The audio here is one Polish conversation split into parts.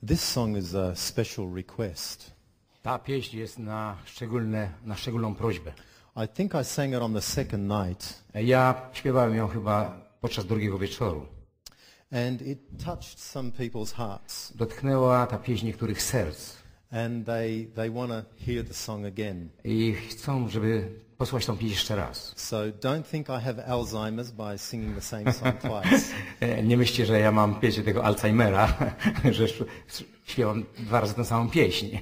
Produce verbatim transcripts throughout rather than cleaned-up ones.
This song is a special request. Ta pieśń jest na, szczególne, na szczególną prośbę. I think I sang it on the second night. Ja śpiewałem ją chyba podczas drugiego wieczoru. And it touched some people's hearts. Dotknęła ta pieśń niektórych serc. And they, they want to hear the song again. I chcą, żeby posłuchać tą pieśń jeszcze raz. So don't think I have Alzheimer's by singing the same song twice. Nie myślcie, że ja mam wiecie, tego Alzheimera, że śpiewam dwa razy tę samą pieśń.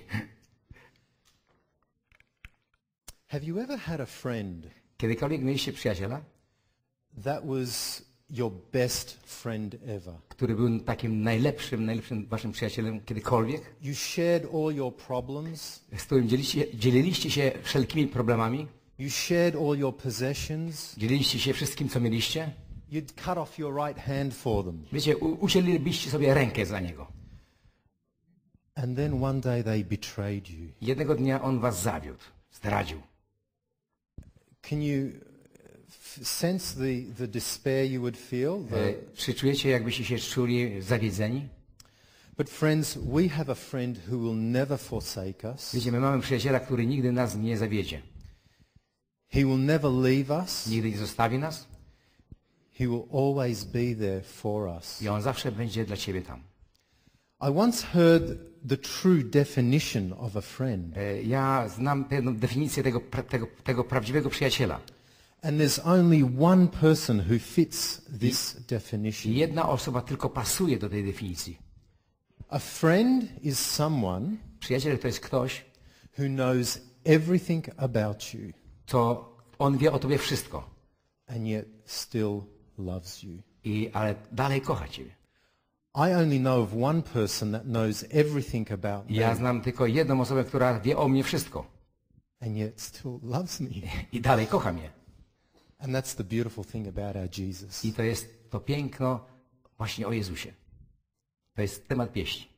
Have you ever had a friend Kiedykolwiek mieliście przyjaciela, that was your best friend ever? który był takim najlepszym, najlepszym waszym przyjacielem kiedykolwiek, You shared all your problems. z którym dzieliście, dzieliliście się wszelkimi problemami, You shared all your possessions. dzieliliście się wszystkim, co mieliście. You'd cut off your right hand for them. Wiecie, u- ucięlibyście sobie rękę za niego. And then one day they betrayed you. Jednego dnia on was zawiódł, zdradził. Can you f- sense the, the despair you would feel? E, The, Czy czujecie, jakbyście się czuli zawiedzeni? but friends, we have a friend who will never forsake us. Wiecie, my mamy przyjaciela, który nigdy nas nie zawiedzie. He will never leave us. Nigdy nie zostawi nas He will always be there for us. i on zawsze będzie dla ciebie tam. I once heard the true definition of a friend. E, Ja znam pewną definicję tego, pra- tego, tego prawdziwego przyjaciela. And there's only one person who fits this I definition. jedna osoba tylko pasuje do tej definicji. A friend is someone Przyjaciel to jest ktoś, who knows everything about you to on wie o tobie wszystko, and yet still loves you. i, ale dalej kocha ciebie. I only know of one person that knows everything about me Ja znam tylko jedną osobę, która wie o mnie wszystko and yet still loves me. i dalej kocha mnie. And that's the beautiful thing about our Jesus. I to jest to piękno właśnie o Jezusie. To jest temat pieśni.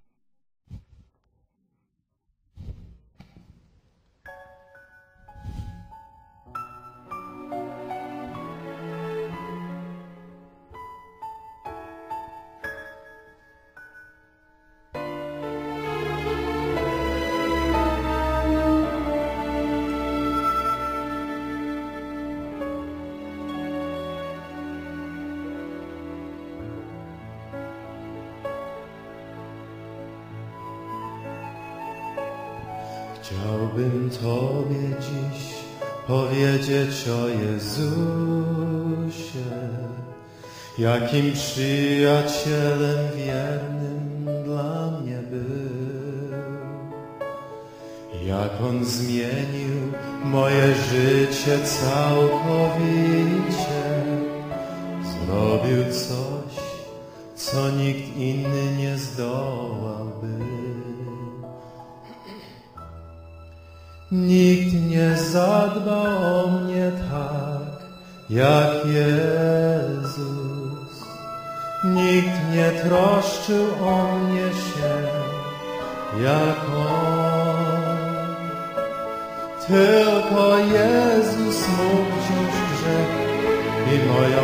Chciałbym Tobie dziś powiedzieć o Jezusie, jakim przyjacielem wiernym dla mnie był. Jak On zmienił moje życie całkowicie, zrobił coś, co nikt inny nie zdołałby. Nikt nie zadbał o mnie tak, jak Jezus. Nikt nie troszczył o mnie się, jak On. Tylko Jezus mógł wziąć grzech i moją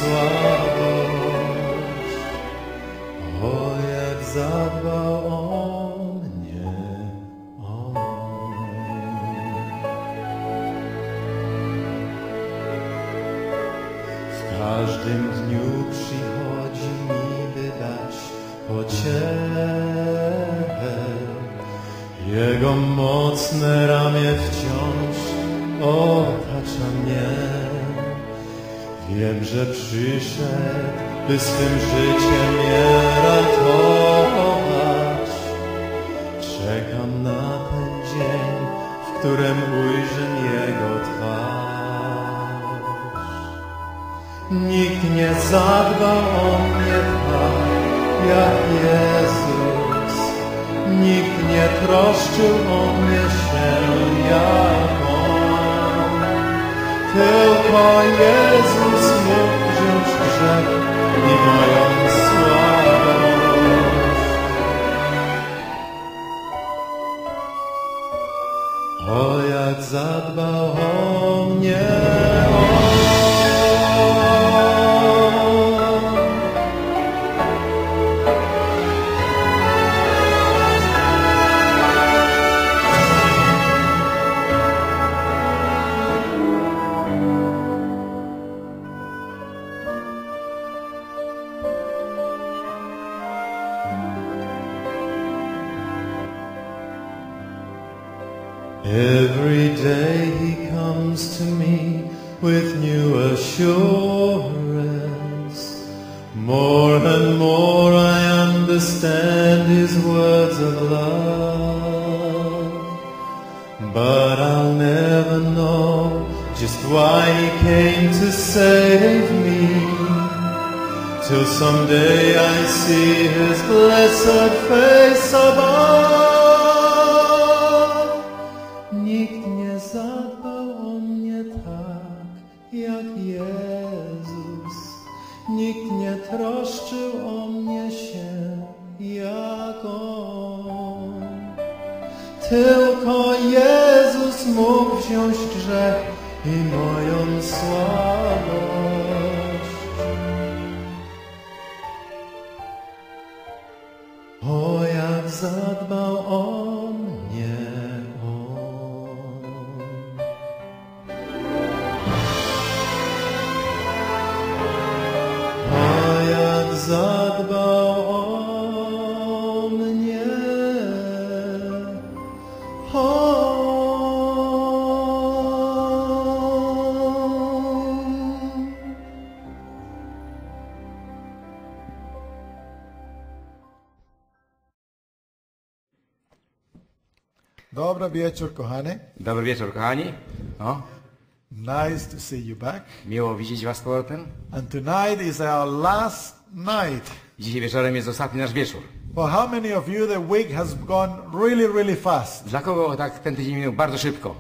słabość. O, jak zadbał o mnie On. W każdym dniu przychodzi mi, by dać pociechę. Jego mocne ramię wciąż otacza mnie. Wiem, że przyszedł, by swym życiem mnie ratować. Czekam na ten dzień, w którym ujrzę Jego twarz. Nikt nie zadbał o mnie tak, jak Jezus. Nikt nie troszczył o mnie się, jak On. Tylko Jezus mógł wziąć grzech i moją słabość. O, jak zadbał o mnie On. Every day he comes to me with new assurance. More and more I understand his words of love. But I'll never know just why he came to save me, till someday I see his blessed face above. Nikt nie zadbał o mnie tak jak Jezus. Nikt nie troszczył o mnie się jak On. Tylko Jezus mógł wziąć grzech i moją słabość. O, jak zadbał o mnie On. O, jak zadbał o mnie On. Dobry wieczór, kochany. Dobry wieczór, kochani. O, Nice to see you back. miło widzieć was z powrotem. And tonight is our last night. Dzisiaj wieczorem jest ostatni nasz wieczór. For how many of you the week has gone really, really fast? Dla kogo tak ten tydzień minął bardzo szybko?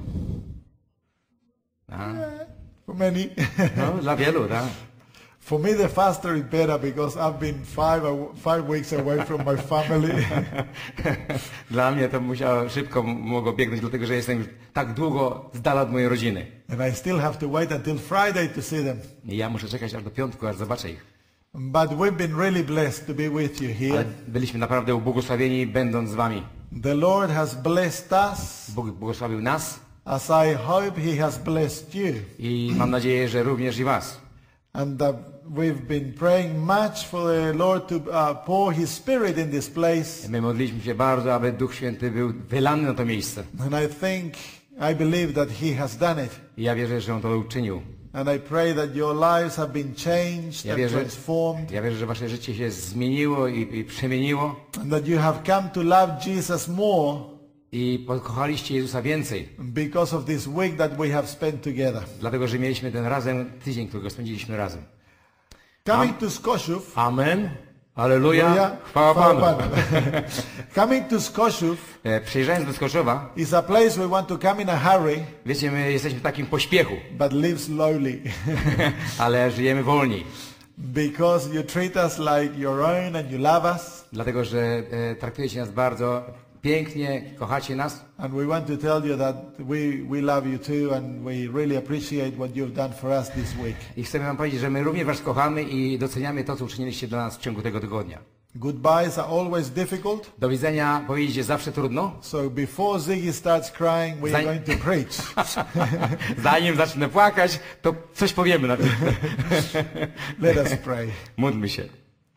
A, For many. no, dla wielu, tak. For me the faster is better because I've been five, aw- five weeks away from my family. Dla mnie to musiało szybko mogło biegnąć, dlatego że jestem już tak długo z dala od mojej rodziny. And I still have to wait until Friday to see them. I ja muszę czekać aż do piątku, aż zobaczę ich. But we've been really blessed to be with you Ale here. byliśmy naprawdę ubłogosławieni będąc z wami. The Lord has blessed us Bóg błogosławił nas as I hope He has blessed you. i mam nadzieję, że również i was. And uh, we've been praying much for the Lord to uh, pour His Spirit in this place. My modliliśmy się bardzo, aby Duch Święty był wylany na to miejsce. And I think, I believe that He has done it. I ja wierzę, że On to uczynił. And I pray that your lives have been changed Ja and wierzę, transformed. ja wierzę, że wasze życie się zmieniło i, i przemieniło And that you have come to love Jesus more i pokochaliście Jezusa więcej, because of this week that we have spent together. dlatego że mieliśmy ten razem tydzień, którego spędziliśmy razem. Coming to Skoszów. Amen. Alleluja. Hallelujah. Chwała Panu. Panu. Coming to Skoszów E, Przyjeżdżając do Skoszowa, is a place we want to come in a hurry, wiecie, my jesteśmy w takim pośpiechu, but live slowly. ale żyjemy wolniej. Because you treat us like your own and you love us. Dlatego, że e, traktujecie nas bardzo pięknie, kochacie nas. And we want to tell you that we, we love you too and we really appreciate what you've done for us this week. I chcemy wam powiedzieć, że my również was kochamy i doceniamy to, co uczyniliście dla nas w ciągu tego tygodnia. Goodbyes are always difficult. Do widzenia powiedzieć jest zawsze trudno. So before Ziggy starts crying, we're Zanim- going to preach. Zanim zacznę płakać, to coś powiemy na tym. Let us pray. Módlmy się.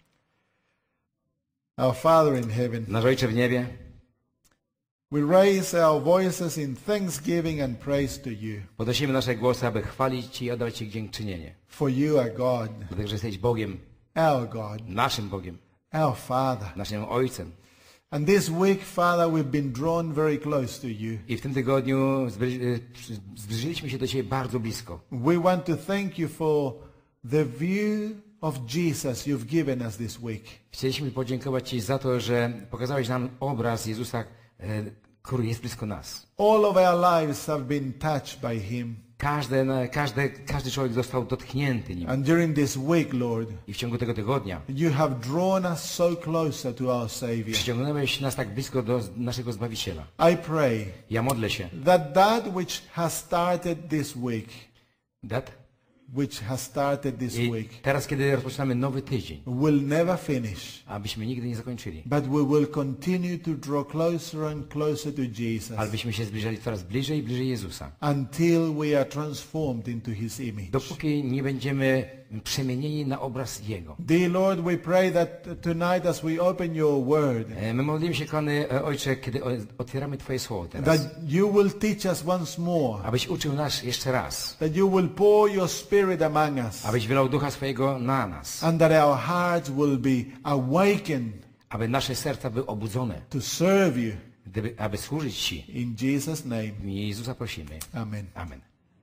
Our Father in heaven, Nasz Ojcze w niebie, we raise our voices in thanksgiving and praise to you. podnosimy nasze głosy, aby chwalić Ci i oddawać Ci dziękczynienie. For you are God, Dlatego, że jesteś Bogiem, our God, naszym Bogiem, our Father. naszym Ojcem. And this week, Father, we've been drawn very close to you. I w tym tygodniu zbli- zbliżyliśmy się do Ciebie bardzo blisko. We want to thank you for the view of Jesus you've given us this week. Chcieliśmy podziękować Ci za to, że pokazałeś nam obraz Jezusa, e, który jest blisko nas. All of our lives have been touched by Him. Każdy, każdy, każdy człowiek został dotknięty nim. And during this week, Lord, I w ciągu tego tygodnia you have drawn us so closer to our Savior. przyciągnąłeś nas tak blisko do naszego Zbawiciela. I pray Ja modlę się, that that which has started this week, that, which has started this I week, teraz, kiedy rozpoczynamy nowy tydzień, will never finish, abyśmy nigdy nie zakończyli, but we will continue to draw closer and closer to Jesus ale byśmy się zbliżali coraz bliżej i bliżej Jezusa. until we are transformed into His image. Dopóki nie będziemy przemienieni na obraz Jego. Dear Lord, we pray that tonight as we open Your Word, E, My modlimy się, kochany e, Ojcze, kiedy o- otwieramy Twoje słowo teraz, that You will teach us once more, abyś uczył nas jeszcze raz, that You will pour Your Spirit among us, abyś wylał Ducha swojego na nas, and that our hearts will be awakened aby nasze serca były obudzone, to serve You. gdyby, aby służyć Ci. In Jesus' name, W imię Jezusa prosimy. Amen. Amen.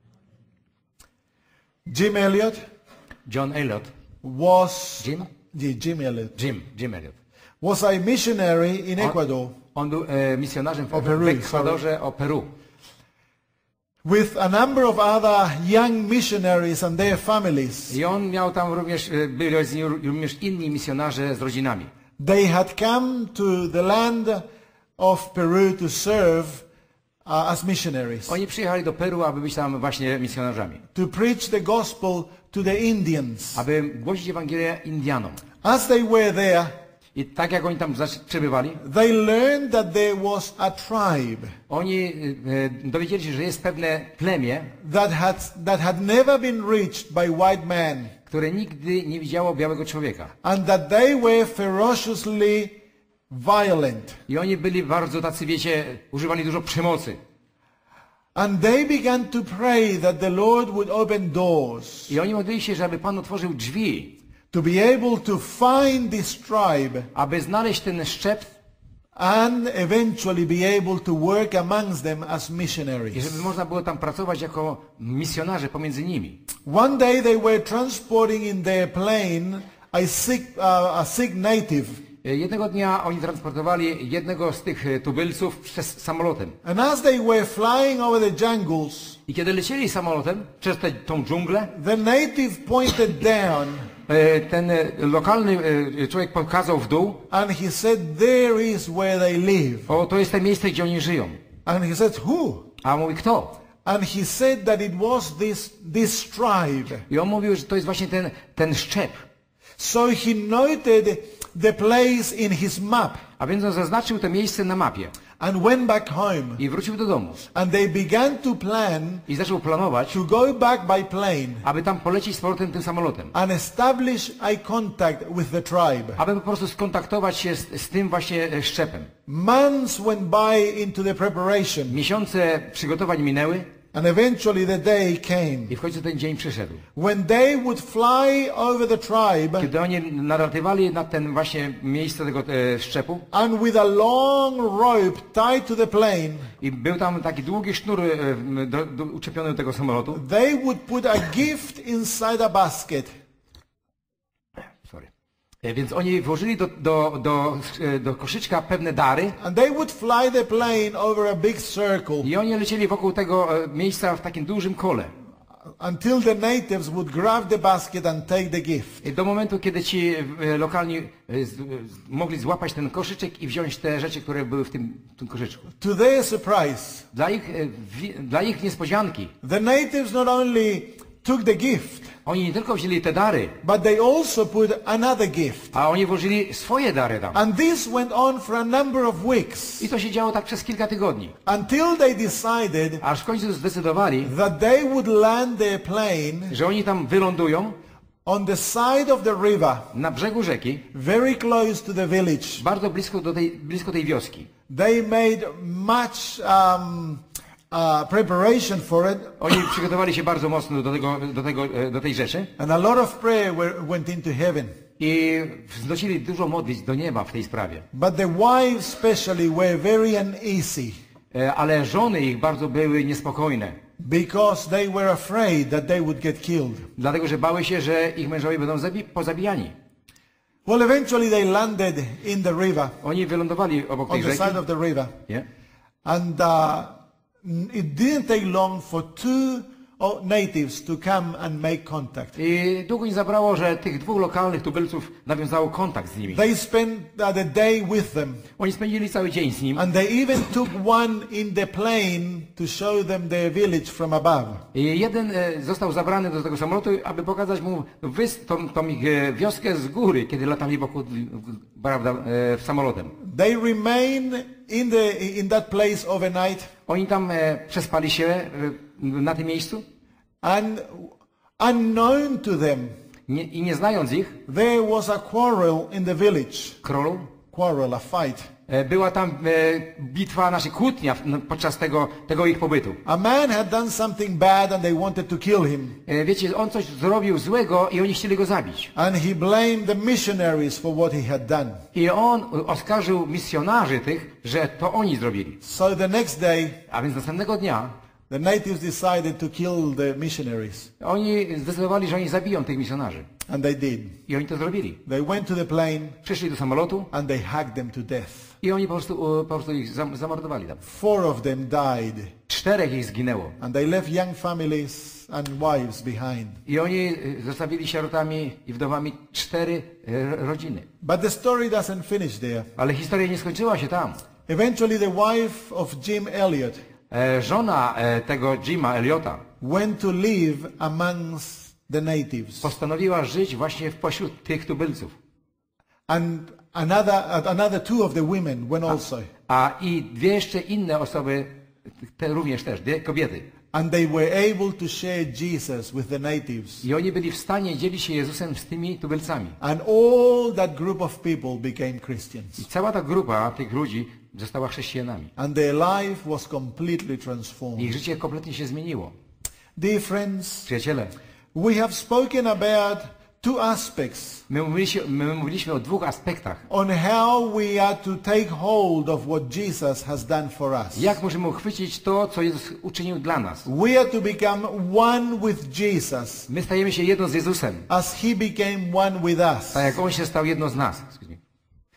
Jim Elliot John Elliot, was Jim? Yeah, Jim Elliot Jim, Jim Elliot. was a missionary in On- Ecuador On był e, misjonarzem w, O Peru, w Ekwadorze, o Peru. with a number of other young missionaries and their families. I on miał tam również, e, byli z nim również inni misjonarze z rodzinami. They had come to the land of Peru to serve uh, as missionaries, Oni przyjechali do Peru, aby być tam właśnie misjonarzami. to preach the gospel to the Indians. Aby głosić Ewangelię Indianom. As they were there, I tak jak oni tam zac- przebywali, they learned that there was a tribe oni e, e, dowiedzieli się, że jest pewne plemię, that had, that had never been reached by white men, które nigdy nie widziało białego człowieka. and that they were ferociously violent. I oni byli bardzo tacy, wiecie, używali dużo przemocy. And they began to pray that the Lord would open doors I oni modlili się, żeby Pan otworzył drzwi, to be able to find this tribe aby znaleźć ten szczep and eventually be able to work amongst them as i missionaries. żeby można było tam pracować jako misjonarze pomiędzy nimi. One day they were transporting in their plane a sick, uh, a sick native. E, Jednego dnia oni transportowali jednego z tych e, tubylców przez samolotem. And as they were flying over the jungles, I kiedy lecieli samolotem przez tę, tą dżunglę, the native pointed down e, ten e, lokalny e, człowiek pokazał w dół, and he said, "There is where they live." o, to jest to miejsce, gdzie oni żyją. And he said, "Who?" A on mówi, kto? And he said that it was this, this tribe. I on mówił, że to jest właśnie ten, ten szczep. So he noted the place in his map A więc on zaznaczył to miejsce na mapie and went back home. i wrócił do domu. And they began to plan I zaczął planować, to go back by plane aby tam polecieć z powrotem tym samolotem. and establish eye contact with the tribe. Aby po prostu skontaktować się z, z tym właśnie e, szczepem. Months went by into the preparation, Miesiące przygotowań minęły and eventually the day came i w końcu ten dzień przyszedł. when they would fly over the tribe Kiedy oni nalatywali na ten właśnie miejsce tego e, szczepu and with a long rope tied to the plane, i był tam taki długi sznur e, do, do, uczepiony do tego samolotu. they would put a gift inside a basket. Sorry. E, Więc oni włożyli do, do, do, e, do koszyczka pewne dary And they would fly the plane over a big circle i oni lecieli wokół tego e, miejsca w takim dużym kole. until the natives would grab the basket and take the gift. I do momentu, kiedy ci e, lokalni e, z, z, mogli złapać ten koszyczek i wziąć te rzeczy, które były w tym, w tym koszyczku. To their surprise, Dla ich, e, wi, dla ich niespodzianki, the natives not only took the gift, oni nie tylko wzięli te dary, but they also put another gift. a oni włożyli swoje dary tam. And this went on for a number of weeks I to się działo tak przez kilka tygodni. until they decided Aż w końcu zdecydowali, that they would land their plane że oni tam wylądują on the side of the river, na brzegu rzeki, very close to the village. bardzo blisko, do tej, blisko tej wioski. They made much um, uh, preparation for it, Oni przygotowali się bardzo mocno do, tego, do, tego, e, do tej rzeczy and a lot of prayer were, went into heaven. i wznosili dużo modlitw do nieba w tej sprawie. But the wives especially were very uneasy E, Ale żony ich bardzo były niespokojne, because they were afraid that they would get killed. dlatego że bały się, że ich mężowie będą zabi- pozabijani. Well, eventually they landed in the river, Oni wylądowali obok on tej the rzeki. side of the river. Nie? And uh, n- it didn't take long for two oh, natives to come and make contact. I długo nie zabrało, że tych dwóch lokalnych tubylców nawiązało kontakt z nimi. They spent uh, the day with them. Oni spędzili cały dzień z nim. And they even took one in the plane to show them their village from above. I jeden e, został zabrany do tego samolotu, aby pokazać mu wys, tą, tą ich e, wioskę z góry, kiedy latali wokół, prawda, e, samolotem. They remain in the in that place overnight. Oni tam e, przespali się e, na tym miejscu. And unknown to them, Nie, I nie znając ich, there was a quarrel in the village. królu, Quarrel, a fight. e, była tam e, bitwa, nasza kłótnia w, no, podczas tego, tego ich pobytu. A man had done something bad and they wanted to kill him. E, wiecie, on coś zrobił złego i oni chcieli go zabić. And he blamed the missionaries for what he had done. I on oskarżył misjonarzy tych, że to oni zrobili. So the next day, A więc następnego dnia the natives decided to kill the missionaries. oni zdecydowali, że oni zabiją tych misjonarzy. And they did. I oni to zrobili. They went to the plane Przyszli do samolotu and they hacked them to death. i oni po prostu, po prostu ich zam- zamordowali tam. Four of them died. Czterech ich zginęło. And they left young families and wives behind. I oni y, zostawili sierotami i wdowami cztery y, rodziny. But the story doesn't finish there. Ale historia nie skończyła się tam. Eventually the wife of Jim Elliot E, żona e, tego Jima Eliota went to live amongst the natives. postanowiła żyć właśnie pośród tych tubylców. And another, another two of the women went also. A i dwie jeszcze inne osoby, te również też, dwie kobiety. And they were able to share Jesus with the natives. I oni byli w stanie dzielić się Jezusem z tymi tubylcami. And all that group of people became Christians. I cała ta grupa tych ludzi została chrześcijanami. And their life was completely transformed. Ich życie kompletnie się zmieniło. Dear friends, Przyjaciele, we have spoken about two aspects my mówiliśmy, my mówiliśmy o dwóch aspektach. on how we are to take hold of what Jesus has done for us. Jak możemy uchwycić to, co Jezus uczynił dla nas? We are to become one with Jesus My stajemy się jedno z Jezusem, as He became one with us. tak jak On się stał jedno z nas. Excuse me.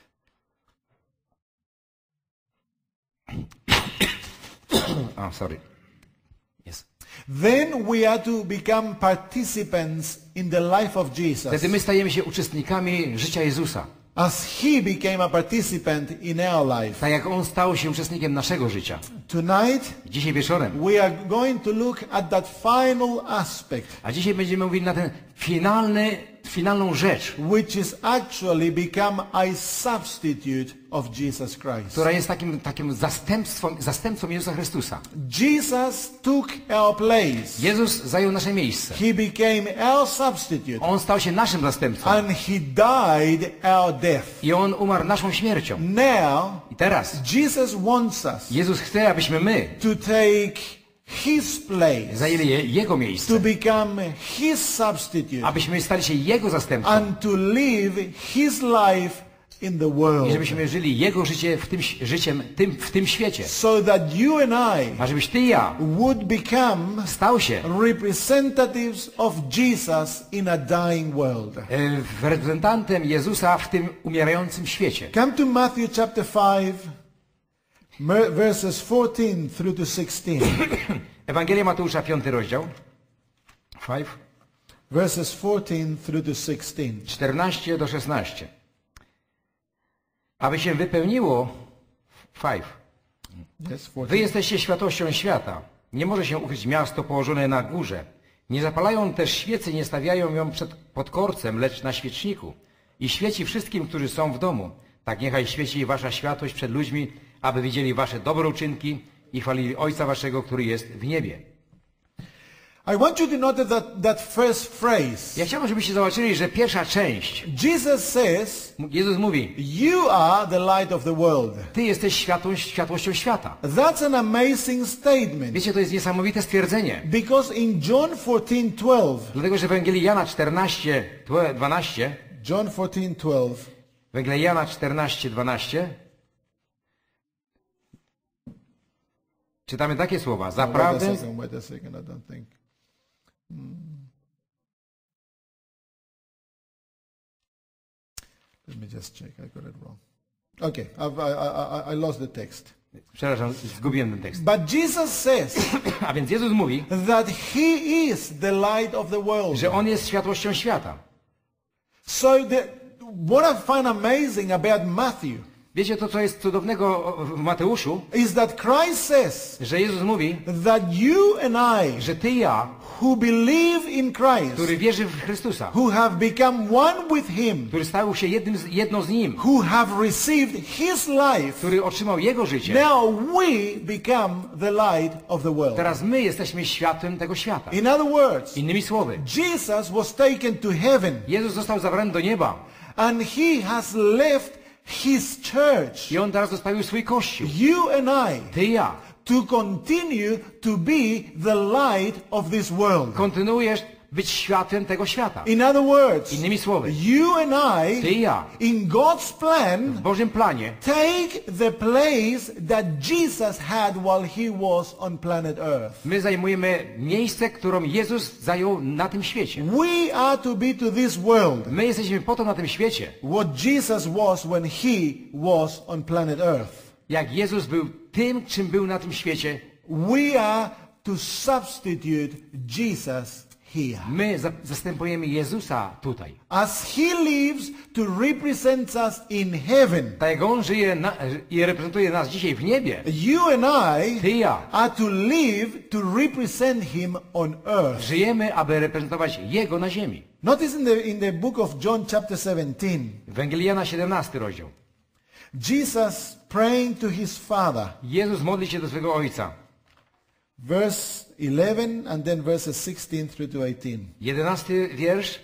Oh, sorry. Yes. Then we are to become participants in the life of Jesus Wtedy my stajemy się uczestnikami życia Jezusa. as He became a participant in our life. Tak jak On stał się uczestnikiem naszego życia. Tonight Dzisiaj wieczorem. we are going to look at that final aspect, A dzisiaj będziemy mówili na ten finalny, finalną rzecz, which is actually become a substitute of Jesus Christ. która jest takim, takim zastępstwem, zastępcą Jezusa Chrystusa. Jesus took our place. Jezus zajął nasze miejsce. He became our substitute. On stał się naszym zastępcą. And He died our death. I On umarł naszą śmiercią. Now, I teraz Jesus wants us Jezus chce, abyśmy my to take His place, zajęli je, Jego to miejsce. become His substitute, Abyśmy stali się Jego zastępcą. and to live His life in the I world, żebyśmy żyli Jego życie w tym, życiem tym, w tym świecie. so that you and I A żebyś Ty i ja would become stał się representatives of Jesus in a dying world. e, reprezentantem Jezusa w tym umierającym świecie. Come to Matthew chapter five, mer- verses fourteen through to sixteen. Ewangelia Mateusza, piąty rozdział. Five. Verses fourteen through to sixteen. czternaście do szesnastu. Aby się wypełniło, five. Yes, Wy fourteen. jesteście światłością świata. Nie może się ukryć miasto położone na górze. Nie zapalają też świecy, nie stawiają ją przed, pod korcem, lecz na świeczniku. I świeci wszystkim, którzy są w domu. Tak niechaj świeci wasza światłość przed ludźmi, aby widzieli wasze dobre uczynki i chwalili Ojca waszego, który jest w niebie. I want you to notice that, that first phrase. Ja chciałbym, żebyście zobaczyli, że pierwsza część, Jesus says, Jezus mówi, you are the light of the world. Ty jesteś światłością, światłością świata. That's an amazing statement. Wiecie, to jest niesamowite stwierdzenie. Because in John fourteen twelve, Dlatego, że w Ewangelii Jana czternaście, dwanaście, John fourteen twelve, w Ewangelii Jana czternaście, dwanaście, czytamy takie słowa. wait a Zaprawdę, second, wait a second, I don't think. Hmm. Let me just check, I got it wrong. Okay, I've, I, I, I- I lost the text. Przepraszam, zgubiłem ten tekst. But Jesus says A więc Jezus mówi, that He is the light of the world. że On jest światłością świata. So the, what I find amazing about Matthew Wiecie, to co jest cudownego w Mateuszu, is that Christ says że Jezus mówi, that you and I, że ty i ja, who believe in Christ, który wierzy w Chrystusa, who have become one with Him, który stał się jednym z, jedno z Nim, who have received His life, który otrzymał Jego życie, now we become the light of the world. teraz my jesteśmy światłem tego świata. In other words, Innymi słowy, Jesus was taken to heaven Jezus został zabrany do nieba and He has left His church, i On teraz zostawił swój Kościół. you and I, Ty i ja to continue to be the light of this world. kontynuujesz być światłem tego świata. In other words, Innymi słowy, you and ty I, i ja in God's plan, w Bożym planie take the place that Jesus had while He was on planet Earth. my zajmujemy miejsce, którą Jezus zajął na tym świecie. We are to be to this world My jesteśmy po to na tym świecie, what Jesus was when He was on planet Earth. jak Jezus był tym, czym był na tym świecie. We are to substitute Jesus here. My za zastępujemy Jezusa tutaj. As He lives to represent us in heaven, Tak jak On żyje na, i reprezentuje nas dzisiaj w niebie, you and I ty i ja are to live to represent Him on earth. żyjemy, aby reprezentować Jego na ziemi. Notice in the, in the book of John chapter seventeen, W Ewangelii Jana siedemnasty rozdział. Jesus praying to His Father, Jezus modli się do swego Ojca. verse eleven and then verses sixteen through to eighteen. Jedenasty wiersz.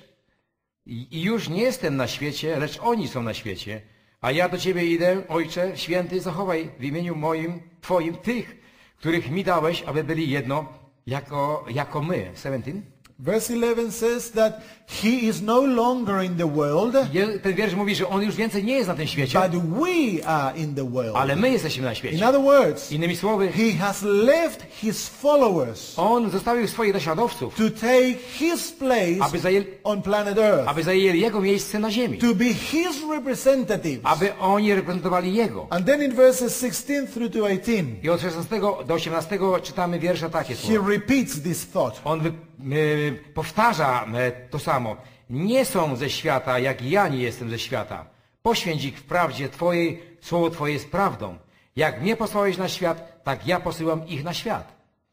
I i już nie jestem na świecie, lecz oni są na świecie. A ja do Ciebie idę, Ojcze Święty, zachowaj w imieniu moim, Twoim tych, których mi dałeś, aby byli jedno, jako, jako my. siedemnaście. Verse eleven says that He is no longer in the world, Je- Ten wiersz mówi, że On już więcej nie jest na tym świecie, but we are in the world. ale my jesteśmy na In świecie. other words, Innymi słowy, He has left His followers On zostawił swoich naśladowców, to take His place aby zajęli, on planet Earth, aby zajęli Jego miejsce na ziemi, to be His representatives. aby oni reprezentowali Jego. And then in verses sixteen through to eighteen, I od szesnastego do osiemnastego czytamy wiersze takie He słowa. repeats this thought. On wy, y, powtarza y, to samo. Nie są ze świata, jak ja nie jestem ze świata. Poświęć ich w prawdzie Twojej, słowo Twoje jest prawdą. Jak mnie posłałeś na świat, tak ja posyłam ich na świat.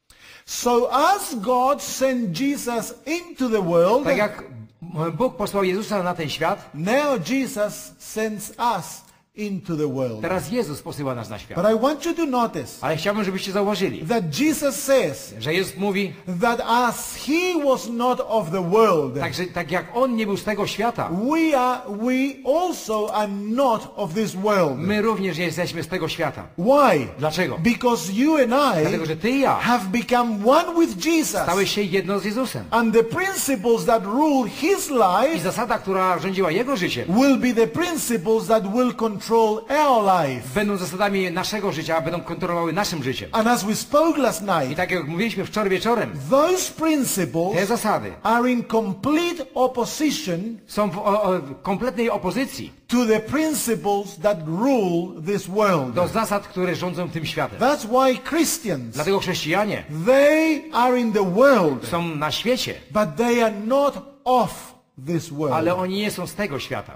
So as God sent Jesus into the world, Tak jak Bóg posłał Jezusa na ten świat, now Jesus sends us into the world. teraz Jezus posyła nas na świat. But I want you to notice Ale chciałbym, żebyście zauważyli, that Jesus says że Jezus mówi, that as He was not of the world, także, tak jak On nie był z tego świata, we are, we also are not of this world. my również nie jesteśmy z tego świata. Why? Dlaczego? Because you and Dlatego, I że Ty i ja have become one with Jesus. stałeś się jedno z Jezusem. And the principles that rule His I life zasada, która rządziła Jego życiem, will be the principles that will control our life. będą zasadami naszego życia, będą kontrolowały naszym życiem. And as we spoke last I night, tak jak mówiliśmy wczoraj wieczorem, those te principles zasady are in complete opposition są w, o, o, w kompletnej opozycji to the principles that rule this world. do zasad, które rządzą tym światem. That's why Christians, Dlatego chrześcijanie they are in the world, są na świecie, but they are not of this world. ale oni nie są z tego świata.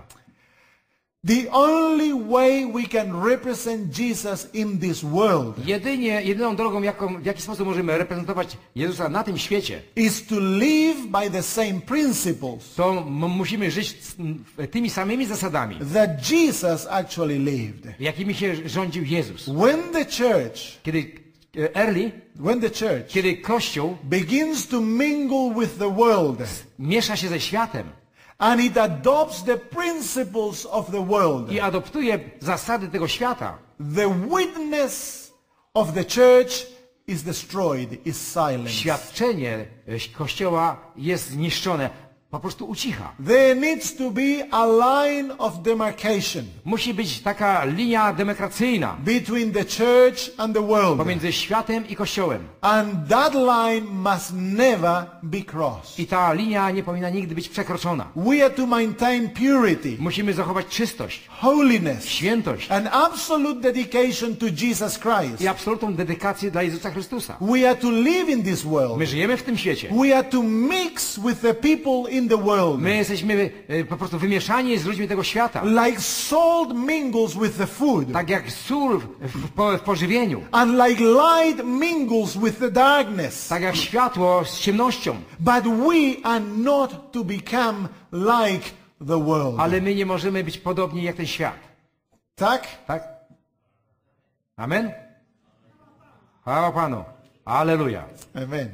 The only way we can represent Jesus in this world Jedynie, jedyną drogą, jaką, w jaki sposób możemy reprezentować Jezusa na tym świecie, is to live by the same principles to m- musimy żyć z, m, tymi samymi zasadami, that Jesus actually lived. jakimi się rządził Jezus. When the church, Kiedy e, early, when the church kiedy Kościół begins to mingle with the world miesza się ze światem and it adopts the principles of the world, i adoptuje zasady tego świata, the witness of the church is destroyed, is silenced. świadczenie e, Kościoła jest zniszczone, po prostu ucicha. There needs to be a line of demarcation Musi być taka linia demarkacyjna between the church and the world. pomiędzy światem i Kościołem. And that line must never be crossed. I ta linia nie powinna nigdy być przekroczona. We are to maintain purity, Musimy zachować czystość, holiness, świętość and absolute dedication to Jesus Christ. i absolutną dedykację dla Jezusa Chrystusa. We are to live in this world. My żyjemy w tym świecie. We are to mix with the people in the world. My jesteśmy e, po prostu wymieszani z ludźmi tego świata. Like salt mingles with the food. Tak jak sól w, w, po- w pożywieniu. And like light mingles with the darkness. Tak jak światło z ciemnością. But we are not to become like the world. Ale my nie możemy być podobni jak ten świat. Tak? Tak? Amen? Chwała Panu. Alleluja. Amen.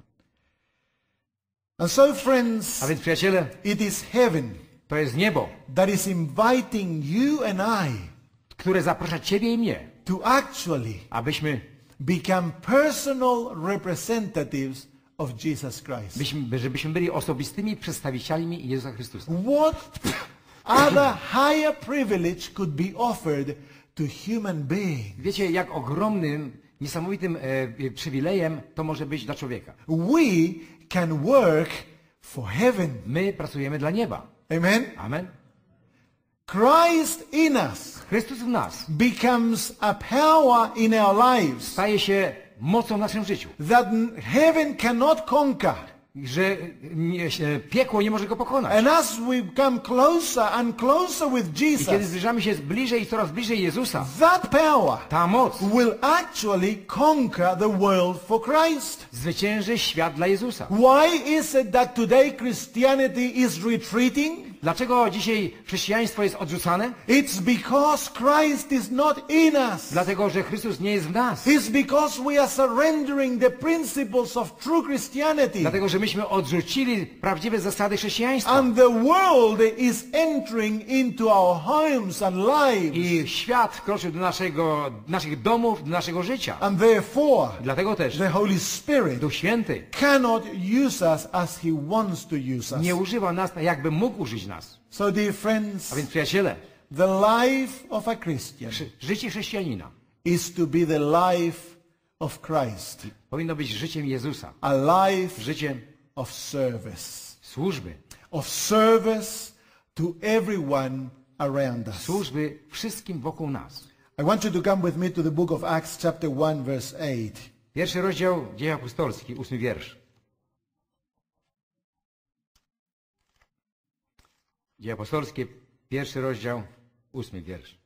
And so, friends, A więc przyjaciele, it is heaven to jest niebo, that is inviting you and I które zaprasza Ciebie i mnie, to actually abyśmy become personal representatives of Jesus Christ. byśmy, żebyśmy byli osobistymi przedstawicielami Jezusa Chrystusa. What other higher privilege could be offered to human being? Wiecie, jak ogromnym, niesamowitym e, przywilejem to może być dla człowieka. We can work for heaven. My pracujemy dla nieba. Amen? Amen. Christ in us Chrystus w nas becomes a power in our lives staje się mocą w naszym życiu, that heaven cannot conquer. że nie, e, piekło nie może go pokonać. And as we come closer and closer with I kiedy Jesus, zbliżamy się bliżej i coraz bliżej Jezusa, that power ta moc will actually conquer the world for Christ. zwycięży świat dla Jezusa. Why is it that today Christianity is retreating? Dlaczego dzisiaj chrześcijaństwo jest odrzucane? It's because Christ is not in us. Dlatego, że Chrystus nie jest w nas. It's because we are surrendering the principles of true Christianity. Dlatego, że myśmy odrzucili prawdziwe zasady chrześcijaństwa. And the world is entering into our homes and lives. I świat wkroczył do naszego, naszych domów, do naszego życia. And therefore, Dlatego też the Holy Spirit Duch Święty cannot use us as He wants to use us. nie używa nas tak, jakby mógł użyć nas. So, dear friends, A więc przyjaciele, the life of a Christian ży- życie chrześcijanina is to be the life of Christ, powinno być życiem Jezusa. a life Życiem of service, służby. of service to everyone around us. Służby wszystkim wokół nas. I want you to come with me to the book of Acts, chapter one, verse eight. Pierwszy rozdział Dzieje Apostolskich, ósmy wiersz. Dzieje Apostolskie, pierwszy rozdział, ósmy wiersz.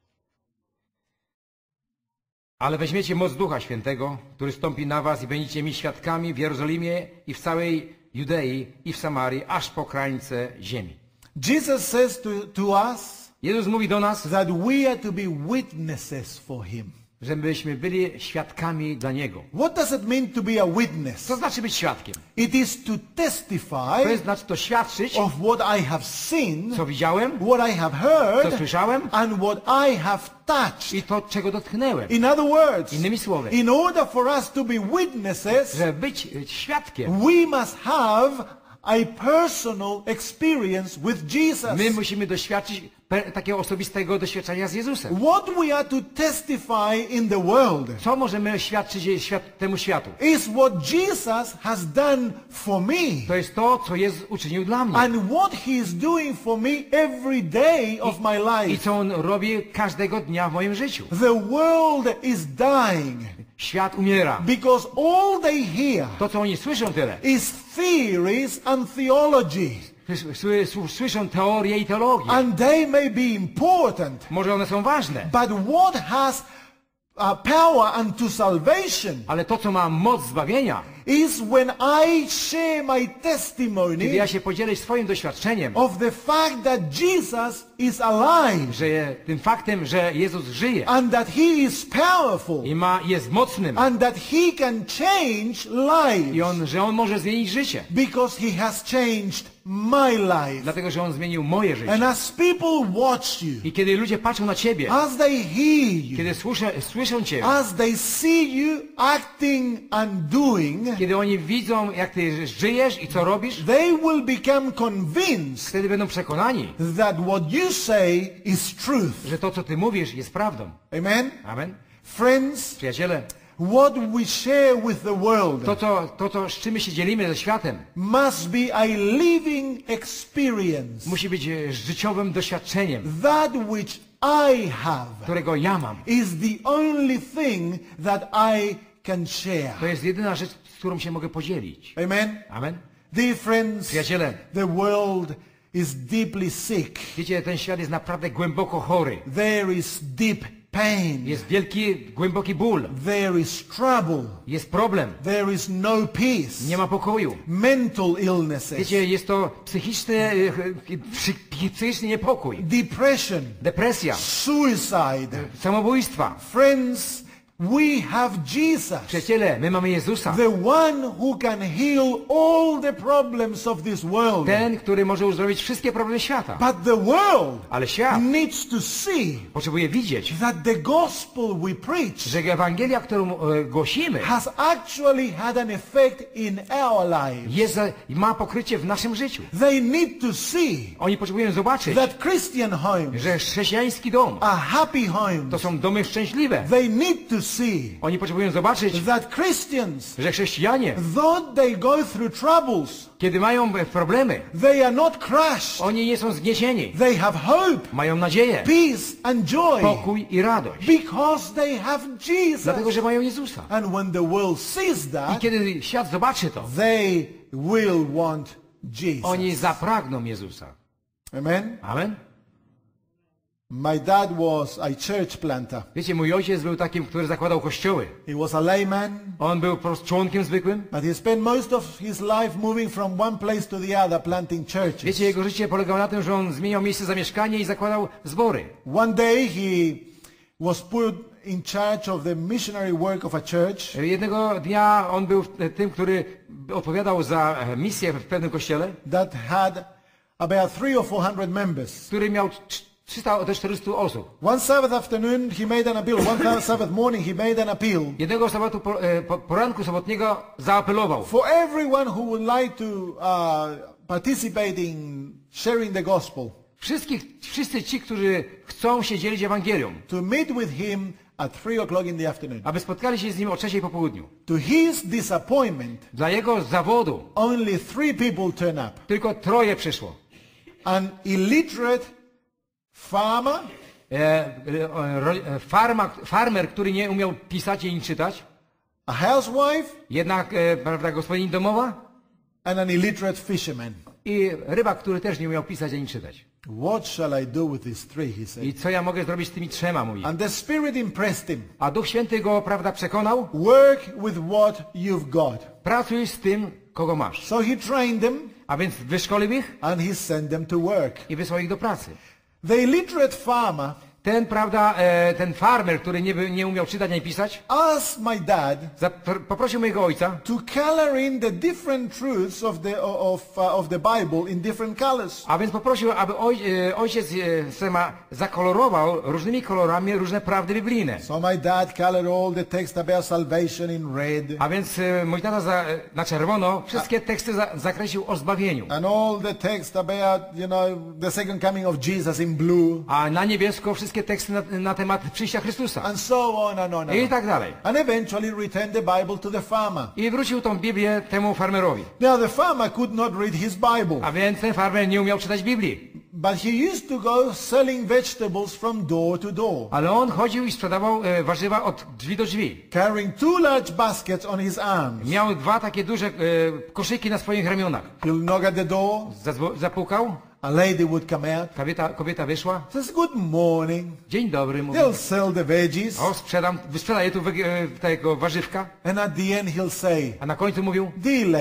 Ale weźmiecie moc Ducha Świętego, który stąpi na was i będziecie mi świadkami w Jerozolimie i w całej Judei i w Samarii, aż po krańce ziemi. Jesus says to, to us Jezus mówi do nas, that we are to be witnesses for Him. żebyśmy byli świadkami dla Niego. What does it mean to be a witness? Co znaczy być świadkiem? It is to To testify jest znaczy to świadczyć, of what I have seen, co widziałem, what I have co heard, słyszałem and what I have touched. i to, czego dotknęłem. In other words, Innymi słowy, in order for us to be witnesses, że być świadkiem, we must have a personal experience with Jesus. my musimy doświadczyć pe- takiego osobistego doświadczenia z Jezusem. What we are to testify in the world Co możemy świadczyć świat, temu światu? is what Jesus has done for me To jest to, co Jezus uczynił dla mnie. and what He is doing for me every day of my I life. co On robi każdego dnia w moim życiu. The world is dying Świat umiera. because all they hear To, co oni słyszą tyle. is theories and theology. Sły- sły- sły- Słyszą teorię i teologię. And they may be important, Może one są ważne, but what has uh, power unto salvation ale to, co ma moc zbawienia, is when I share my kiedy testimony ja się podzielę swoim doświadczeniem, of the fact that Jesus is alive że tym faktem, że Jezus żyje and that He is powerful i ma, jest mocnym and that He can change i lives on, że On może zmienić życie, because He has changed my life. dlatego, że On zmienił moje And życie. as people watch you, I kiedy ludzie patrzą na Ciebie, as they hear you, kiedy słyszę, słyszą Cię, as they see you acting and doing, kiedy oni widzą, jak ty żyjesz i co robisz, they will become convinced wtedy będą przekonani, that what you say is truth. że to, co ty mówisz, jest prawdą. Amen? Amen. Friends, Przyjaciele, what we share with the world to, co, to, co, z czym my się dzielimy ze światem, must be a living experience. musi być e, życiowym doświadczeniem, That which I have którego ja mam. is the only thing that I can share. To jest jedyna rzecz, z którą się mogę podzielić. Amen? Amen. Dear friends, Przyjaciele, the world is deeply sick. wiecie, ten świat jest naprawdę głęboko chory. There is deep pain. Jest wielki, głęboki ból. There is trouble. Jest problem. There is no peace. Nie ma pokoju. Mental illnesses. Wiecie, jest to psychiczny, e, e, psychiczny niepokój. Depression. Depresja. Suicide. Samobójstwa. Friends, we have Jesus. Przyjaciele, my mamy Jezusa. The one who can heal all the problems of this world. Ten, który może uzdrowić wszystkie problemy świata. But the world Ale świat needs to see potrzebuje widzieć, that the gospel we preach że Ewangelia, którą e, głosimy, has actually had an effect in our lives. jest, za- ma pokrycie w naszym życiu. They need to see Oni potrzebują zobaczyć, that Christian homes że chrześcijański dom are happy to homes. są domy szczęśliwe. They need to see Oni potrzebują zobaczyć, that Christians, że chrześcijanie, though they go through troubles, kiedy mają e, problemy, they are not crushed. oni nie są zgniecieni. They have hope, Mają nadzieję, peace and joy pokój i radość. because they have Jesus. Dlatego, że mają Jezusa. And when the world sees I that, kiedy świat zobaczy to, they will want Jesus. oni zapragną Jezusa. Amen? Amen. My dad was a church planter. Wiecie, mój ojciec był takim, który zakładał kościoły. He was a layman, On był po prostu członkiem zwykłym. but he spent most of his life moving from one place to the other, planting churches. Wiecie, jego życie polegało na tym, że on zmieniał miejsce zamieszkania i zakładał zbory. One day he was put in charge of the missionary work of a church, Jednego dnia on był tym, który odpowiadał za misję w pewnym kościele, that had about three or four hundred members. który miał trzysta do czterystu osób. One Sabbath afternoon he made an appeal. One Sabbath morning he made an appeal Jednego sabatu, po, e, po, poranku sobotniego zaapelował. for everyone who would like to uh, participate in sharing the gospel, Wszystkich, wszyscy ci, którzy chcą się dzielić Ewangelią, to meet with him at three o'clock in the afternoon. aby spotkali się z nim o trzeciej po południu. To his disappointment, Dla jego zawodu only three people turn up. tylko troje przyszło. An illiterate farmer, E, e, ro, e, farma, farmer, który nie umiał pisać i czytać, a housewife, jednak e, prawda, gospodyni domowa and an illiterate fisherman. i rybak, który też nie umiał pisać ani czytać. What shall I do with these three, he I said. co ja mogę zrobić z tymi trzema, mówi. And the Spirit impressed him. A Duch Święty go, prawda, przekonał, Work with what you've got. pracuj z tym, kogo masz. So he trained them A więc wyszkolił ich and he sent them to work. i wysłał ich do pracy. The illiterate farmer Ten, prawda, e, ten farmer, który nie, by- nie umiał czytać ani pisać, asked my dad za, pr- poprosił mojego ojca, to color in the different truths of the of uh, of the Bible in different colors. a więc poprosił, aby oj, e, ojciec e, Sema zakolorował różnymi kolorami różne prawdy biblijne. So my dad colored all the text about salvation in red A więc e, mój tata za, e, na czerwono wszystkie teksty za, zakreślił o zbawieniu. and all the text about, you know, the second coming of Jesus in blue A na niebiesko wszystkie teksty na, na temat przyjścia Chrystusa. and so on and on. And, I on. tak dalej. and eventually returned the Bible to the farmer. I wrócił tą Biblię temu farmerowi. Now the farmer could not read his Bible, A więc ten farmer nie umiał czytać Biblii. but he used to go selling vegetables from door to door, Ale on chodził i sprzedawał e, warzywa od drzwi do drzwi. carrying two large baskets on his arms. Miał dwa takie duże e, koszyki na swoich ramionach. He'll knock at the door, Zadzwo- zapukał, a lady would come out, kobieta, kobieta wyszła. says good morning. Dzień dobry, mówi. He'll sell the weggies, O, sprzedam, sprzedaję tu wege- e, tego warzywka. and at the end he'll say, A na końcu mówił, dear lady,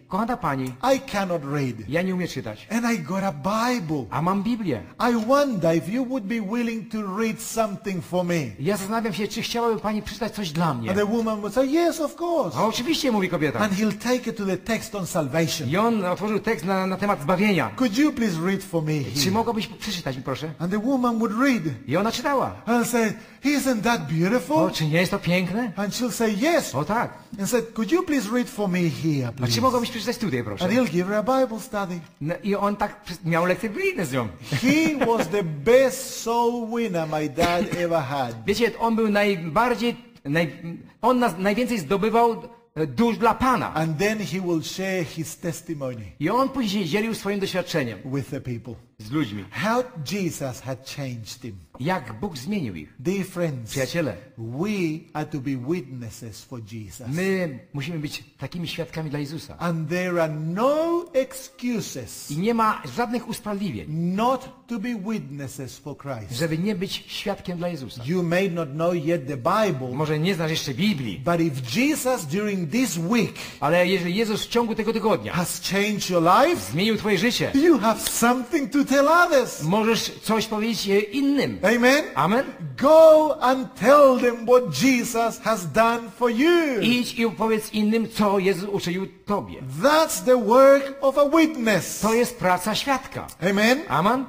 kochana pani, I cannot read. ja nie umiem czytać, And I got a Bible. a mam Biblię. I wonder if you would be willing to read something for me. Ja zastanawiam się, czy chciałaby pani przeczytać coś dla mnie. And the woman would say, yes, of course. A oczywiście, mówi kobieta. And he'll take it to the text on salvation. I on otworzył tekst na, na temat zbawienia. Could you please read for me Czy here? mogłabyś przeczytać mi, proszę? And the woman would read. I ona czytała. And say, isn't that O, beautiful? czy nie jest to piękne? And she'll say, yes. O tak. And said, could you please read for me here, A please? czy mogłabyś przeczytać tutaj, proszę? And he'll give her a Bible study. No, i on tak przy- miał lekcję biblijną z nią. He was the best soul winner my dad ever had. Wiecie, on był najbardziej, naj, on nas najwięcej zdobywał e, dusz dla Pana. And then he will share his testimony I on później dzielił swoim doświadczeniem with the people. z ludźmi. How Jesus had changed him. Jak Bóg zmienił ich. Dear friends, Przyjaciele, we are to be witnesses for Jesus. my musimy być takimi świadkami dla Jezusa. And there are no excuses I nie ma żadnych usprawiedliwień, not to be witnesses for Christ. żeby nie być świadkiem dla Jezusa. You may not know yet the Bible, Może nie znasz jeszcze Biblii, but if Jesus during this week ale jeżeli Jezus w ciągu tego tygodnia has changed your life, zmienił twoje życie, you have something to tell others. możesz coś powiedzieć e, innym. Amen? Amen? Go and tell them what Jesus has done for you. Idź i opowiedz innym, co Jezus uczynił tobie. That's the work of a witness. To jest praca świadka. Amen? Amen?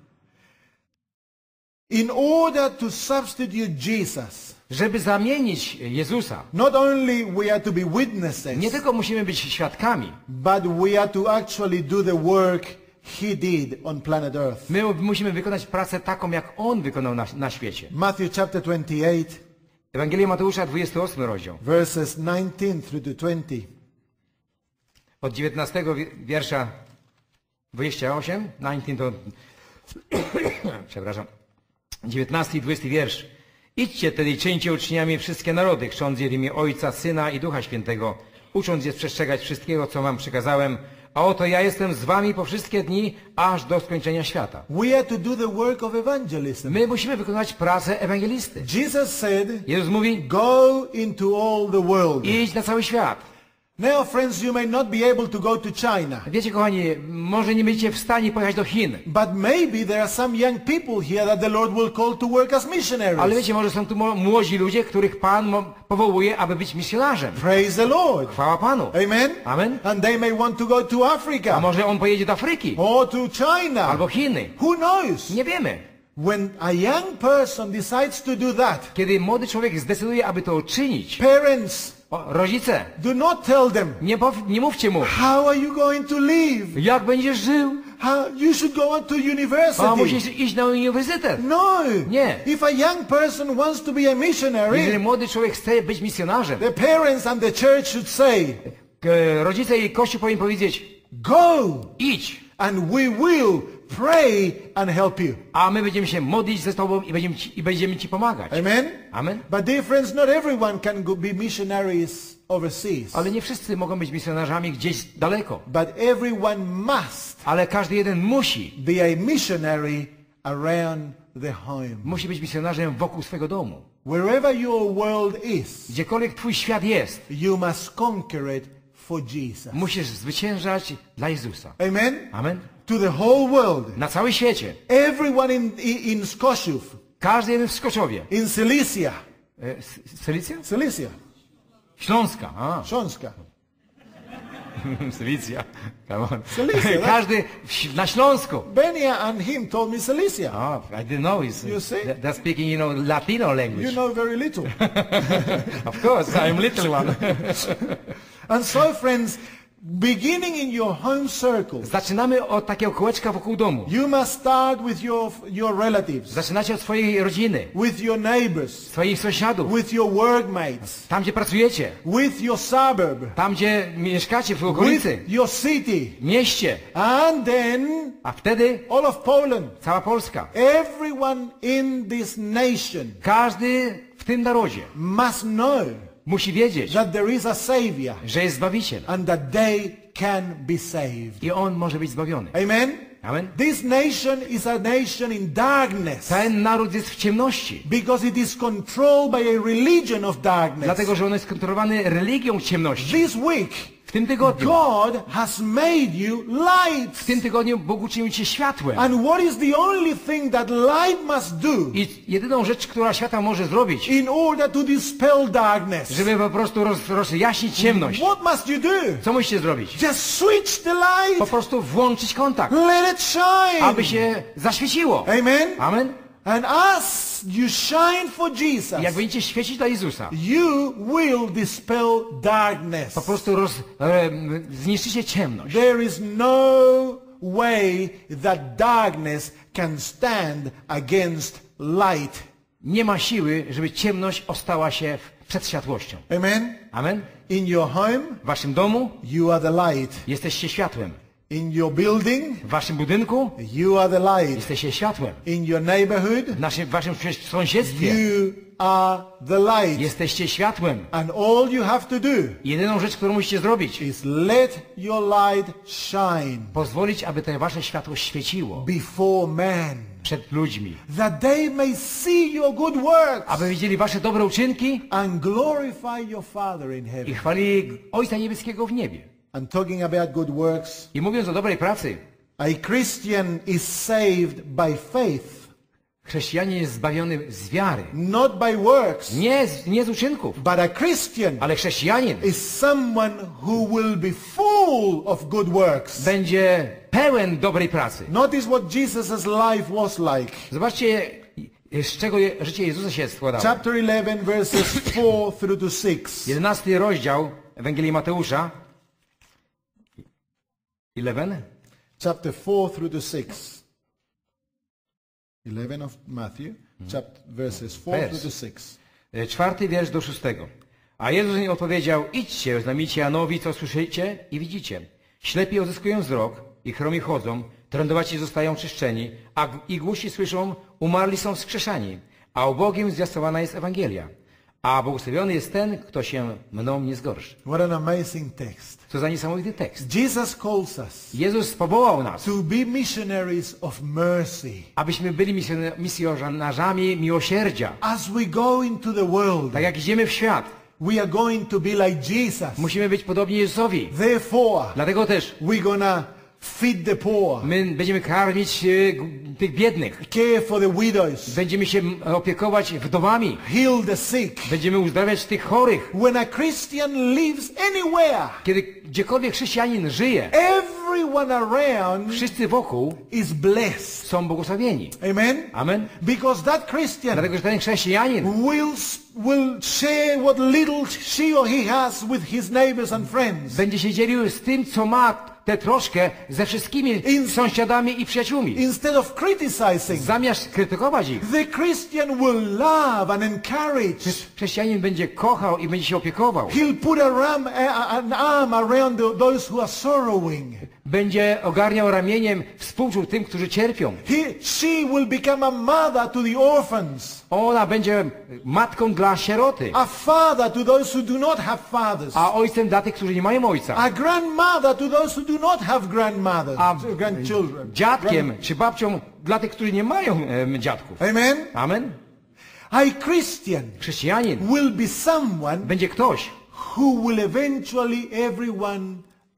In order to substitute Jesus, Żeby zamienić Jezusa, not only we are to be witnesses, nie tylko musimy być świadkami, but we are to actually do the work he did on planet Earth. my musimy wykonać pracę taką, jak On wykonał na, na świecie. Matthew chapter twenty-eight, Ewangelia Mateusza, dwudziesty ósmy rozdział. verses nineteen through to twenty. Od dziewiętnastego wi- wiersza dwudziesty ósmy, dziewiętnaście to... Przepraszam. dziewiętnasty i dwudziesty wiersz. Idźcie tedy i czyńcie uczniami wszystkie narody, chrząc je w imię Ojca, Syna i Ducha Świętego, ucząc je przestrzegać wszystkiego, co wam przykazałem, a oto ja jestem z wami po wszystkie dni, aż do skończenia świata. We are to do the work of evangelism. My musimy wykonać pracę ewangelisty. Jesus said, Jezus mówi, go into all the world. idź na cały świat. Now, friends, you may not be able to go to China, Wiecie, kochani, może nie będziecie w stanie pojechać do Chin, but maybe there are some young people here that the Lord will call to work as ale missionaries. wiecie, może są tu mo- młodzi ludzie, których Pan mo- powołuje, aby być misjonarzem. Praise the Lord. Chwała Panu. Amen. Amen. And they may want to go to A Africa może on pojedzie do Afryki or to China. albo Chiny. Who knows? Nie wiemy. When a young person decides to do that, Kiedy młody człowiek zdecyduje, aby to uczynić, parents, o, rodzice, do not tell them, nie, pow- nie mówcie mu, how are you going to live? jak będziesz żył, How, you should go on to a university. musisz iść na uniwersytet. No. Nie. If a young person wants to be a Jeżeli missionary, młody człowiek chce być misjonarzem, the parents and the church should say, k- rodzice i Kościół powinien powiedzieć, go idź, and we will pray and help you. a my będziemy się modlić ze tobą i będziemy ci, i będziemy ci pomagać. Amen? Amen. But dear friends, not everyone can go be missionaries overseas. Ale nie wszyscy mogą być misjonarzami gdzieś daleko. But everyone must Ale każdy jeden musi, be a missionary around the home. musi być misjonarzem wokół swego domu. Wherever your world is, Gdziekolwiek twój świat jest, you must conquer it for Jesus. musisz zwyciężać dla Jezusa. Amen? Amen. To the whole world. Na całym świecie. Everyone in, in, in Skoshów, Każdy jeden w Skoczowie. in Cilicia, E, S- Sylicja? Cilicia, Śląska. A, Śląska. Sylicja. Come on. Sylicja, tak? Każdy w, na Śląsku. Benia and him told me Cilicia. Oh, I didn't know. It's, You see? th- They're speaking, you know, Latino language. You know very little. Of course, I'm little one. And so, friends, beginning in your home circle, Zaczynamy od takiego kółeczka wokół domu. you must start with your, your relatives, Zaczynacie od swojej rodziny, with your neighbors, swoich sąsiadów, with your workmates, tam gdzie pracujecie, with your suburb, tam gdzie mieszkacie w okolicy, with your city, mieście, and then a wtedy all of Poland. cała Polska. Everyone in this nation Każdy w tym narodzie must know musi wiedzieć, that there is a Savior że jest Zbawiciel and that they can be saved. i On może być zbawiony. Amen? Amen. This nation is a nation in darkness Ten naród jest w ciemności, because it is controlled by a religion of darkness. dlatego że on jest kontrolowany religią ciemności. This week, W tym tygodniu, God has made you light. w tym tygodniu Bóg uczynił cię światłem. And what is the only thing that light must do I jedyną rzecz, która światła może zrobić, in order to dispel darkness? żeby po prostu roz, rozjaśnić ciemność. What must you do? Co musicie zrobić? Just switch the Po light. prostu włączyć kontakt, Let it shine. aby się zaświeciło. Amen. Amen. And as you shine for Jesus, I jak będziecie świecić dla Jezusa, you will dispel darkness. po prostu roz, e, zniszczycie ciemność. There is no way that darkness can stand against light. Nie ma siły, żeby ciemność ostała się przed światłością. Amen. Amen. In your home, W waszym domu you are the light. jesteście światłem. In your building, W waszym budynku you are the light. jesteście światłem. In your neighborhood, W, naszym, w waszym sąsiedztwie you are the light. jesteście światłem. And all you have to do Jedyną rzecz, którą musicie zrobić, is let your light shine pozwolić, aby to wasze światło świeciło before man, przed ludźmi. that they may see your good works Aby widzieli wasze dobre uczynki and glorify your Father in i heaven. chwalili Ojca Niebieskiego w niebie. I'm talking about good works. I mówiąc o dobrej pracy, A Christian is saved by faith, chrześcijanin jest zbawiony z wiary. not by works. Nie z, nie z uczynków, But a Christian ale chrześcijanin is someone who will be full of good works. będzie pełen dobrej pracy. Notice what Jesus' life was like. Zobaczcie, z czego je, życie Jezusa się składało. Chapter eleven, verses four through to six. jedenasty rozdział Ewangelii Mateusza. eleven? Chapter four through to six. eleven of Matthew, chapter, verses four Vers. through to six. E, Czwarty wiersz do szóstego. A Jezus im odpowiedział, idźcie, oznajmijcie Janowi, co słyszycie i widzicie. Ślepi uzyskują wzrok i chromi chodzą, trędowaci zostają czyszczeni, a g- i głusi słyszą, umarli są wskrzeszani, a ubogim zwiastowana jest Ewangelia. A błogosławiony jest ten, kto się mną nie zgorszy. What an amazing text. Co za niesamowity tekst. Jesus calls us Jezus powołał nas, to be missionaries of mercy. abyśmy byli misjon- misjonarzami miłosierdzia. As we go into the world, Tak jak idziemy w świat, we are going to be like Jesus. musimy być podobni Jezusowi. Therefore, Dlatego też we're gonna feed the poor, my będziemy karmić e, g- tych biednych. care for the widows, Będziemy się m, opiekować wdowami. heal the sick. Będziemy uzdrawiać tych chorych. When a Christian lives anywhere, Kiedy gdziekolwiek chrześcijanin żyje, everyone around wszyscy wokół is blessed. są błogosławieni. Amen? Amen. Because that Christian Dlatego, że ten chrześcijanin will, will share what little she or he has with his neighbors and friends. będzie się dzielił z tym, co ma tę troszkę ze wszystkimi In- sąsiadami i przyjaciółmi. Instead of criticizing, Zamiast krytykować ich, the Christian will love and encourage. chrześcijanin będzie kochał i będzie się opiekował. He'll put a ram, a, an arm around the, those who are sorrowing. Będzie ogarniał ramieniem, współczuł tym, którzy cierpią. He, she will become a mother to the orphans, Ona będzie matką dla sieroty, a father to those who do not have fathers, a ojcem dla tych, którzy nie mają ojca. a grandmother to those who do not have grandmothers, A grandchildren. dziadkiem czy babcią dla tych, którzy nie mają em, dziadków. Amen? Amen. A Christian Chrześcijanin will be someone będzie ktoś, who will eventually everyone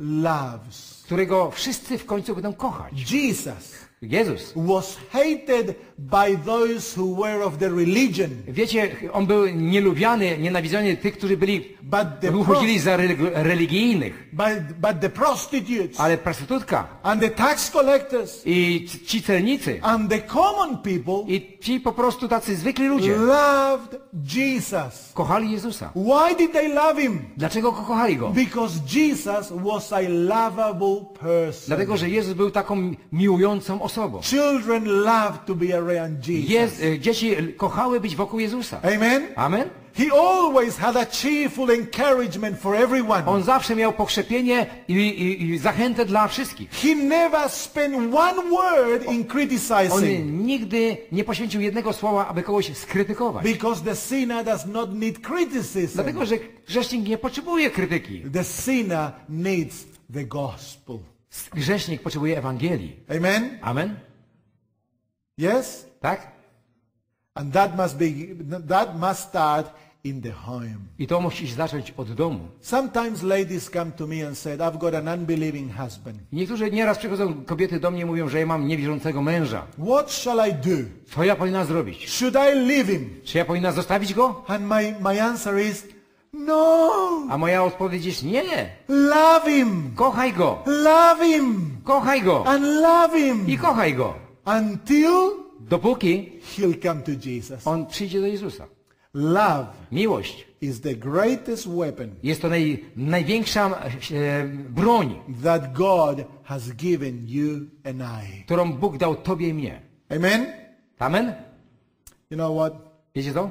loves. którego wszyscy w końcu będą kochać. Jesus Jezus. was hated by those who were of the religion, Wiecie, on był nielubiany, nienawidzony tych, którzy byli, but the, uchodzili pros- za relig- religijnych. but, but the prostitutes Ale prostytutka and the tax collectors i c- ci celnicy and the common people i ci po prostu tacy zwykli ludzie loved Jesus. kochali Jezusa. Why did they love him? Dlaczego ko- kochali Go? Because Jesus was a lovable person. Dlatego, że Jezus był taką miłującą osobą. Children loved to be around Jesus. Jest, e, dzieci kochały być wokół Jezusa. Amen? Amen. He always had a cheerful encouragement for everyone. On zawsze miał pokrzepienie i, i, i zachętę dla wszystkich. He never spent one word in On criticizing. nigdy nie poświęcił jednego słowa, aby kogoś skrytykować. Because the sinner does not need criticism. Dlatego, że grzesznik nie potrzebuje krytyki. The sinner needs the gospel. Grzesznik potrzebuje Ewangelii. Amen? Amen? Yes? Tak? And that must be that must start in the home. I to musi się zacząć od domu. Sometimes ladies come to me and said, I've got an unbelieving husband. I niektórzy nieraz przychodzą kobiety do mnie i mówią, że ja mam niewierzącego męża. What shall I do? Co ja powinna zrobić? Should I leave him? Czy ja powinna zostawić go? And my, my answer is, no. A moja odpowiedź jest nie. Love him. Kochaj go. Love him. Kochaj go. And love him. I kochaj go. Until Dopóki he'll come to Jesus. on przyjdzie do Jezusa. Love Miłość is the greatest weapon jest to naj, największa e, broń, that God has given you and I. którą Bóg dał tobie i mnie. Amen? Amen? You know what? Wiecie co?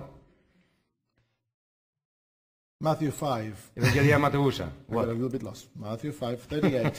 Matthew five. Ewangelia Mateusza. I got a little bit lost. Matthew five thirty-eight.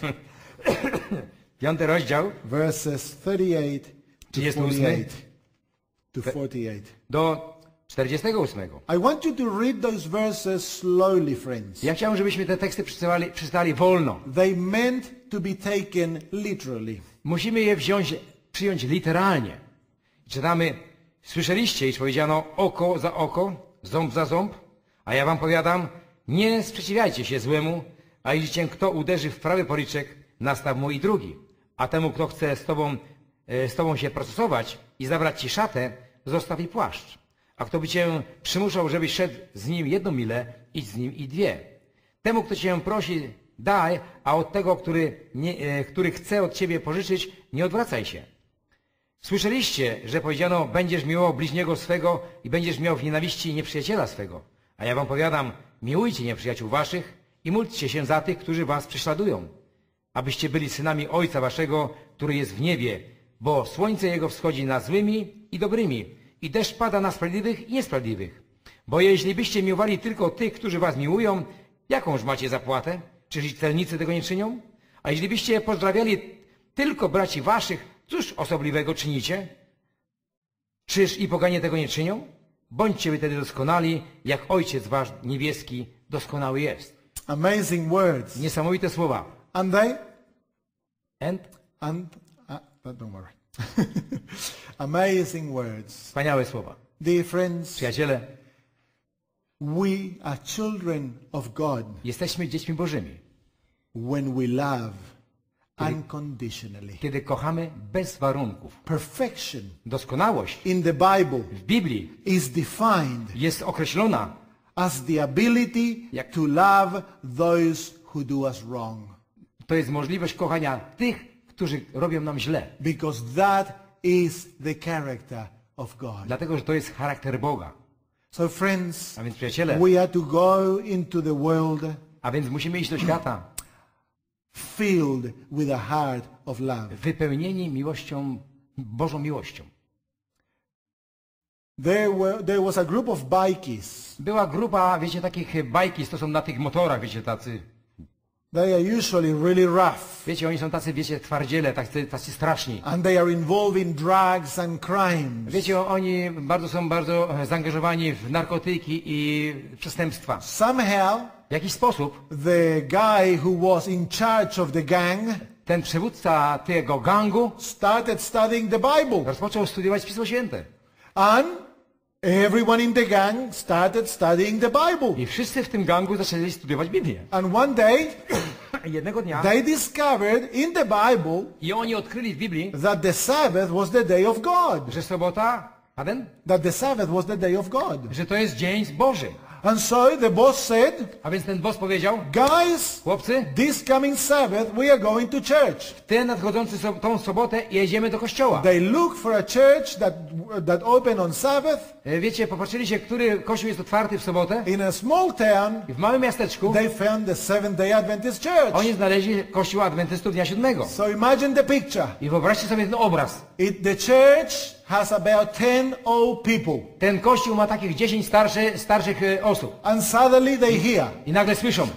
Piąty rozdział, Verses thirty-eight to trzydziesty ósmy forty-eight. To forty-eight. do czterdziestego ósmego. I want you to read those verses slowly, friends. Ja chciałem, żebyśmy te teksty przeczytali, przeczytali wolno. They meant to be taken literally. Musimy je wziąć, przyjąć literalnie. Czytamy, słyszeliście, iż powiedziano oko za oko, ząb za ząb, a ja wam powiadam, nie sprzeciwiajcie się złemu, a jeśli cię kto uderzy w prawy policzek, nastaw mu i drugi. A temu, kto chce z tobą, e, z tobą się procesować i zabrać ci szatę, zostaw i płaszcz. A kto by cię przymuszał, żebyś szedł z nim jedną milę, idź z nim i dwie. Temu, kto cię prosi, daj, a od tego, który, nie, e, który chce od ciebie pożyczyć, nie odwracaj się. Słyszeliście, że powiedziano, będziesz miłował bliźniego swego i będziesz miał w nienawiści nieprzyjaciela swego. A ja wam powiadam, miłujcie nieprzyjaciół waszych i módlcie się za tych, którzy was prześladują, abyście byli synami Ojca waszego, który jest w niebie, bo słońce Jego wschodzi na złymi i dobrymi i deszcz pada na sprawiedliwych i niesprawiedliwych. Bo jeśli byście miłowali tylko tych, którzy was miłują, jakąż macie zapłatę? Czyż i celnicy tego nie czynią? A jeśli byście pozdrawiali tylko braci waszych, cóż osobliwego czynicie? Czyż i poganie tego nie czynią? Bądźcie wy wtedy doskonali, jak Ojciec wasz niebieski doskonały jest. Amazing words. Niesamowite słowa. And they? And? And, uh, but don't worry. Amazing words. Wspaniałe słowa. Dear friends, Przyjaciele, we are children of God jesteśmy dziećmi Bożymi, when we love unconditionally. kiedy kochamy bez warunków. Perfection Doskonałość in the Bible w Biblii is defined jest określona as the ability Jak- to love those who do us wrong. To jest możliwość kochania tych, którzy robią nam źle. Because that is the character of God. Dlatego, że to jest charakter Boga. So friends, A więc przyjaciele, we are to go into the world a więc musimy iść do świata filled with a heart of love. wypełnieni miłością, Bożą miłością. There were there was a group of bikies. Była grupa, wiecie, takich bajki, to są na tych motorach, wiecie, tacy. They are usually really rough. Wiecie, oni są tacy, wiecie, twardziele, tacy, tacy straszni. And they are involved in drugs and crimes. Wiecie, oni bardzo są bardzo zaangażowani w narkotyki i przestępstwa. Somehow, W jakiś sposób the guy who was in charge of the gang ten przywódca tego gangu started studying the Bible. rozpoczął studiować Pismo Święte. And everyone in the gang started studying the Bible. I wszyscy w tym gangu zaczęli studiować Biblię. And one day, Jednego dnia they discovered in the Bible i oni odkryli w Biblii, that the Sabbath was the day of God. że sobota, Amen? That the Sabbath was the day of God. Że to jest dzień Boży. And so the boss said, A więc ten boss powiedział, guys, chłopcy, this coming Sabbath we are going to church. w tę nadchodzącą so tą sobotę jedziemy do kościoła. They look for a church that, that open on Sabbath. E, Wiecie, popatrzyli się, który kościół jest otwarty w sobotę. In a small town, I w małym miasteczku they found the Seventh-day Adventist church. oni znaleźli kościół adwentystów dnia siódmego. So imagine the picture. I wyobraźcie sobie ten obraz. It, the church has about ten old people. Ten kościół ma takich dziesięć starszy, starszych e, osób. And suddenly they hear I nagle słyszą,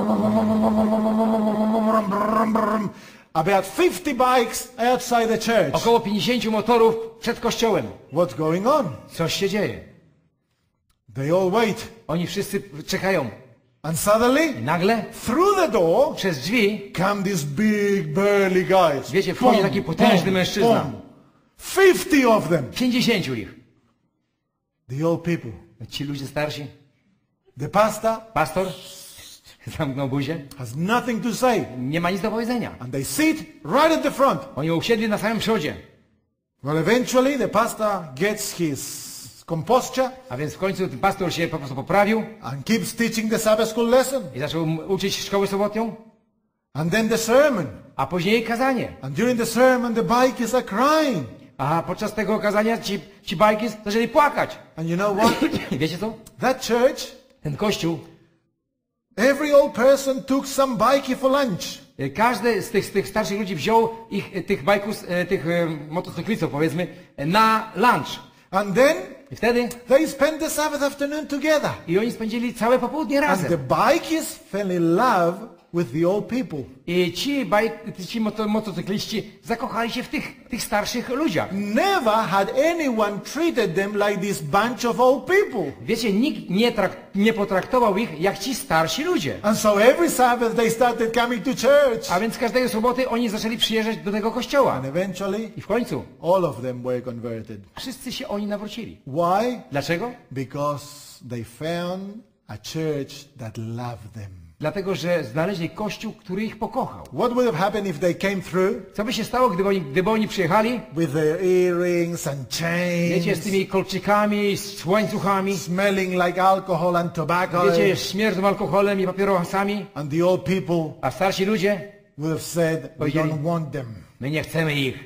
about fifty bikes outside the church. około pięćdziesięciu motorów przed kościołem. What's going on? Coś się dzieje. They all wait. Oni wszyscy czekają. And suddenly, I nagle through the door, przez drzwi, come these big burly guys. wiecie, wchodzi taki potężny mężczyzna. Fifty of them. Pięćdziesięciu ich. The old people. Ci ludzie starsi The pastor Pastor zamknął buzię. has nothing to say. Nie ma nic do powiedzenia. And they sit right at the front. Oni usiedli na samym przodzie. Well, eventually the pastor gets his composture A więc w końcu ten pastor się po prostu poprawił and keeps teaching the Sabbath school lesson. i zaczął m- uczyć szkoły sobotnią, And then the sermon. a później kazanie. And during the sermon the bikers are crying. A podczas tego kazania ci, ci bajki zaczęli płakać. And you know what? I wiecie co? That church, Ten kościół, every old person took some bikie for lunch. y, każdy z tych, z tych starszych ludzi wziął ich, y, tych bajków, y, tych y, motocyklistów powiedzmy, y, na lunch. And then I wtedy they spent the Sabbath afternoon together. i oni spędzili całe popołudnie And the razem. bikers fell in love with the old people. I ci, baj, ci moto, motocykliści zakochali się w tych, tych starszych ludziach. Never had anyone treated them like this bunch of old people. Wiecie, nikt nie, trak, nie potraktował ich jak ci starsi ludzie. And so every Sabbath they started coming to church. A więc każdej soboty oni zaczęli przyjeżdżać do tego kościoła. And eventually I w końcu all of them were converted. wszyscy się oni nawrócili. Why? Dlaczego? Because they found a church that loved them. Dlatego, że znaleźli kościół, który ich pokochał. What would have happened if they came through Co by się stało, gdyby oni, gdyby oni przyjechali, with their earrings and wiecie, z chains, tymi kolczykami, z łańcuchami, smelling like alcohol and tobacco, wiecie, śmierdzą alkoholem i papierosami, and the old people a starsi ludzie, would have said, we Powiedzieli- don't want them. my nie chcemy ich.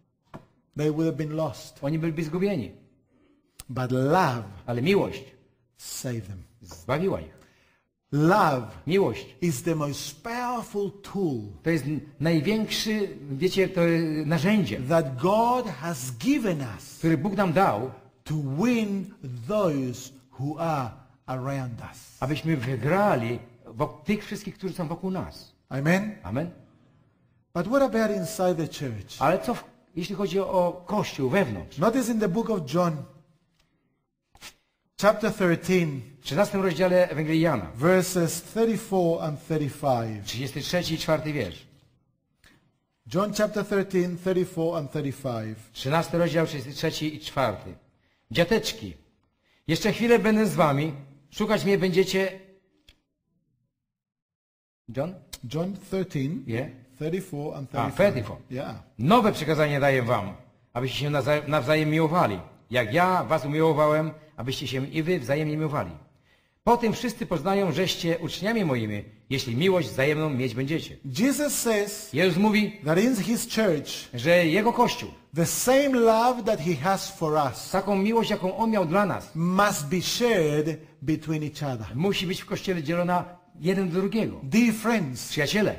They would have been lost. Oni byliby zgubieni. But love Ale miłość saved them. zbawiła ich. Love Miłość is the most powerful tool to jest n- największy, wiecie, to y, narzędzie, that God has given us które Bóg nam dał, to win those who are around us. abyśmy wygrali wok- tych wszystkich, którzy są wokół nas. Amen? Amen. But what about inside the church? Ale co, w, jeśli chodzi o Kościół wewnątrz? Notice in the book of John, chapter thirteen, W trzynastym rozdziale Ewangelii Jana, verses thirty-four and thirty-five. trzydziesty trzeci i czwarty wiersz. John chapter thirteen, thirty-four and thirty-five. trzynasty rozdział, trzydziesty trzeci i czwarty. Dziateczki, jeszcze chwilę będę z wami, szukać mnie będziecie... John? John thirteen, Yeah. thirty-four and Ah, thirty-five. thirty-four. Yeah. Nowe przykazanie daję wam, abyście się nawzajem, nawzajem miłowali. Jak ja was umiłowałem, abyście się i wy wzajemnie miłowali. Po tym wszyscy poznają, żeście uczniami moimi, jeśli miłość wzajemną mieć będziecie. Jesus says Jezus mówi, that in his church, że Jego Kościół, the same love that he has for us taką miłość, jaką On miał dla nas, must be shared between each other. musi być w Kościele dzielona jeden do drugiego. Dear friends, Przyjaciele,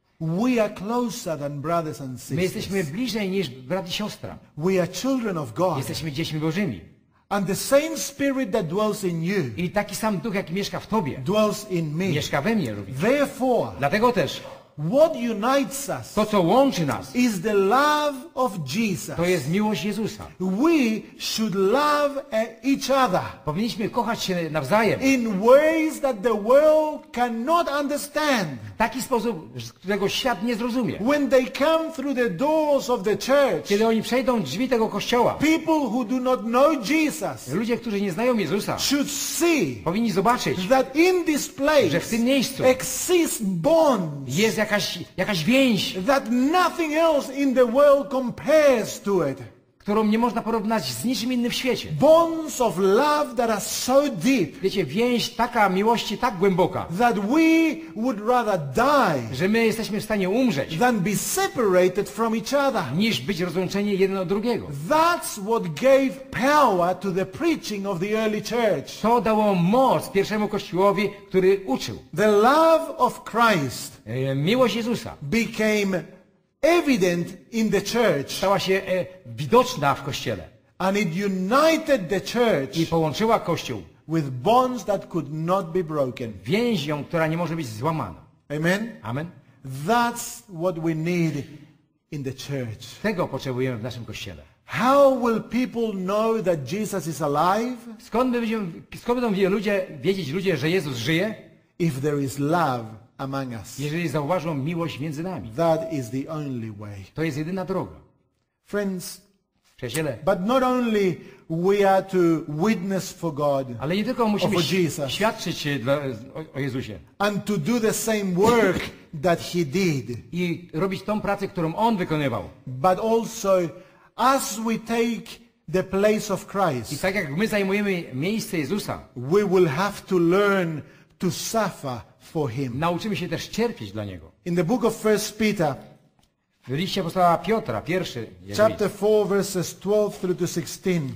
we are closer than brothers and my sisters. jesteśmy bliżej niż brat i siostra. We are children of God. Jesteśmy dziećmi Bożymi. And the same spirit that dwells in you I taki sam duch, jaki mieszka w tobie, dwells in me. mieszka we mnie również. Therefore, Dlatego też what unites us to, co łączy nas, is the love of Jesus. to jest miłość Jezusa. We should love uh, each other Powinniśmy kochać się nawzajem in ways that the world cannot understand. w taki sposób, z którego świat nie zrozumie. When they come through the doors of the church, Kiedy oni przejdą drzwi tego kościoła, people who do not know Jesus ludzie, którzy nie znają Jezusa, should see powinni zobaczyć, that in this place że w tym miejscu exists bonds jest jakaś, jakaś więź, that nothing else in the world compares to it. którą nie można porównać z niczym innym w świecie. Bonds of love that are so deep Wiecie, więź taka miłości tak głęboka, that we would rather die że my jesteśmy w stanie umrzeć, than be separated from each other. niż być rozłączeni jeden od drugiego. That's what gave power to the preaching of the early church. To dało moc pierwszemu kościołowi, który uczył. The love of Christ E, Miłość Jezusa became evident in the church, stała się e, widoczna w kościele and it united the i church połączyła Kościół with bonds that could not be broken. więzią, która nie może być złamana. Amen? Amen. That's what we need in the church. Tego potrzebujemy w naszym kościele. How will people know that Jesus is alive? Skąd, my będziemy, skąd będą wiedzieć ludzie, wiedzieć ludzie, że Jezus żyje, If there is love among us. jeżeli zauważą miłość między nami? That is the only way. To jest jedyna droga. Friends, Przyjaciele, but not only we are to witness for God Ale nie tylko musimy of Jesus świadczyć dla, o, o Jezusie and to do the same work that He did, i robić tą pracę, którą On wykonywał. but also as we take the place of I Christ, tak jak my zajmujemy miejsce Jezusa, we will have to learn to suffer for Him. nauczymy się też cierpieć dla Niego. In the book of First Peter, W liście apostoła Piotra, pierwszy chapter four, verses twelve through to sixteen,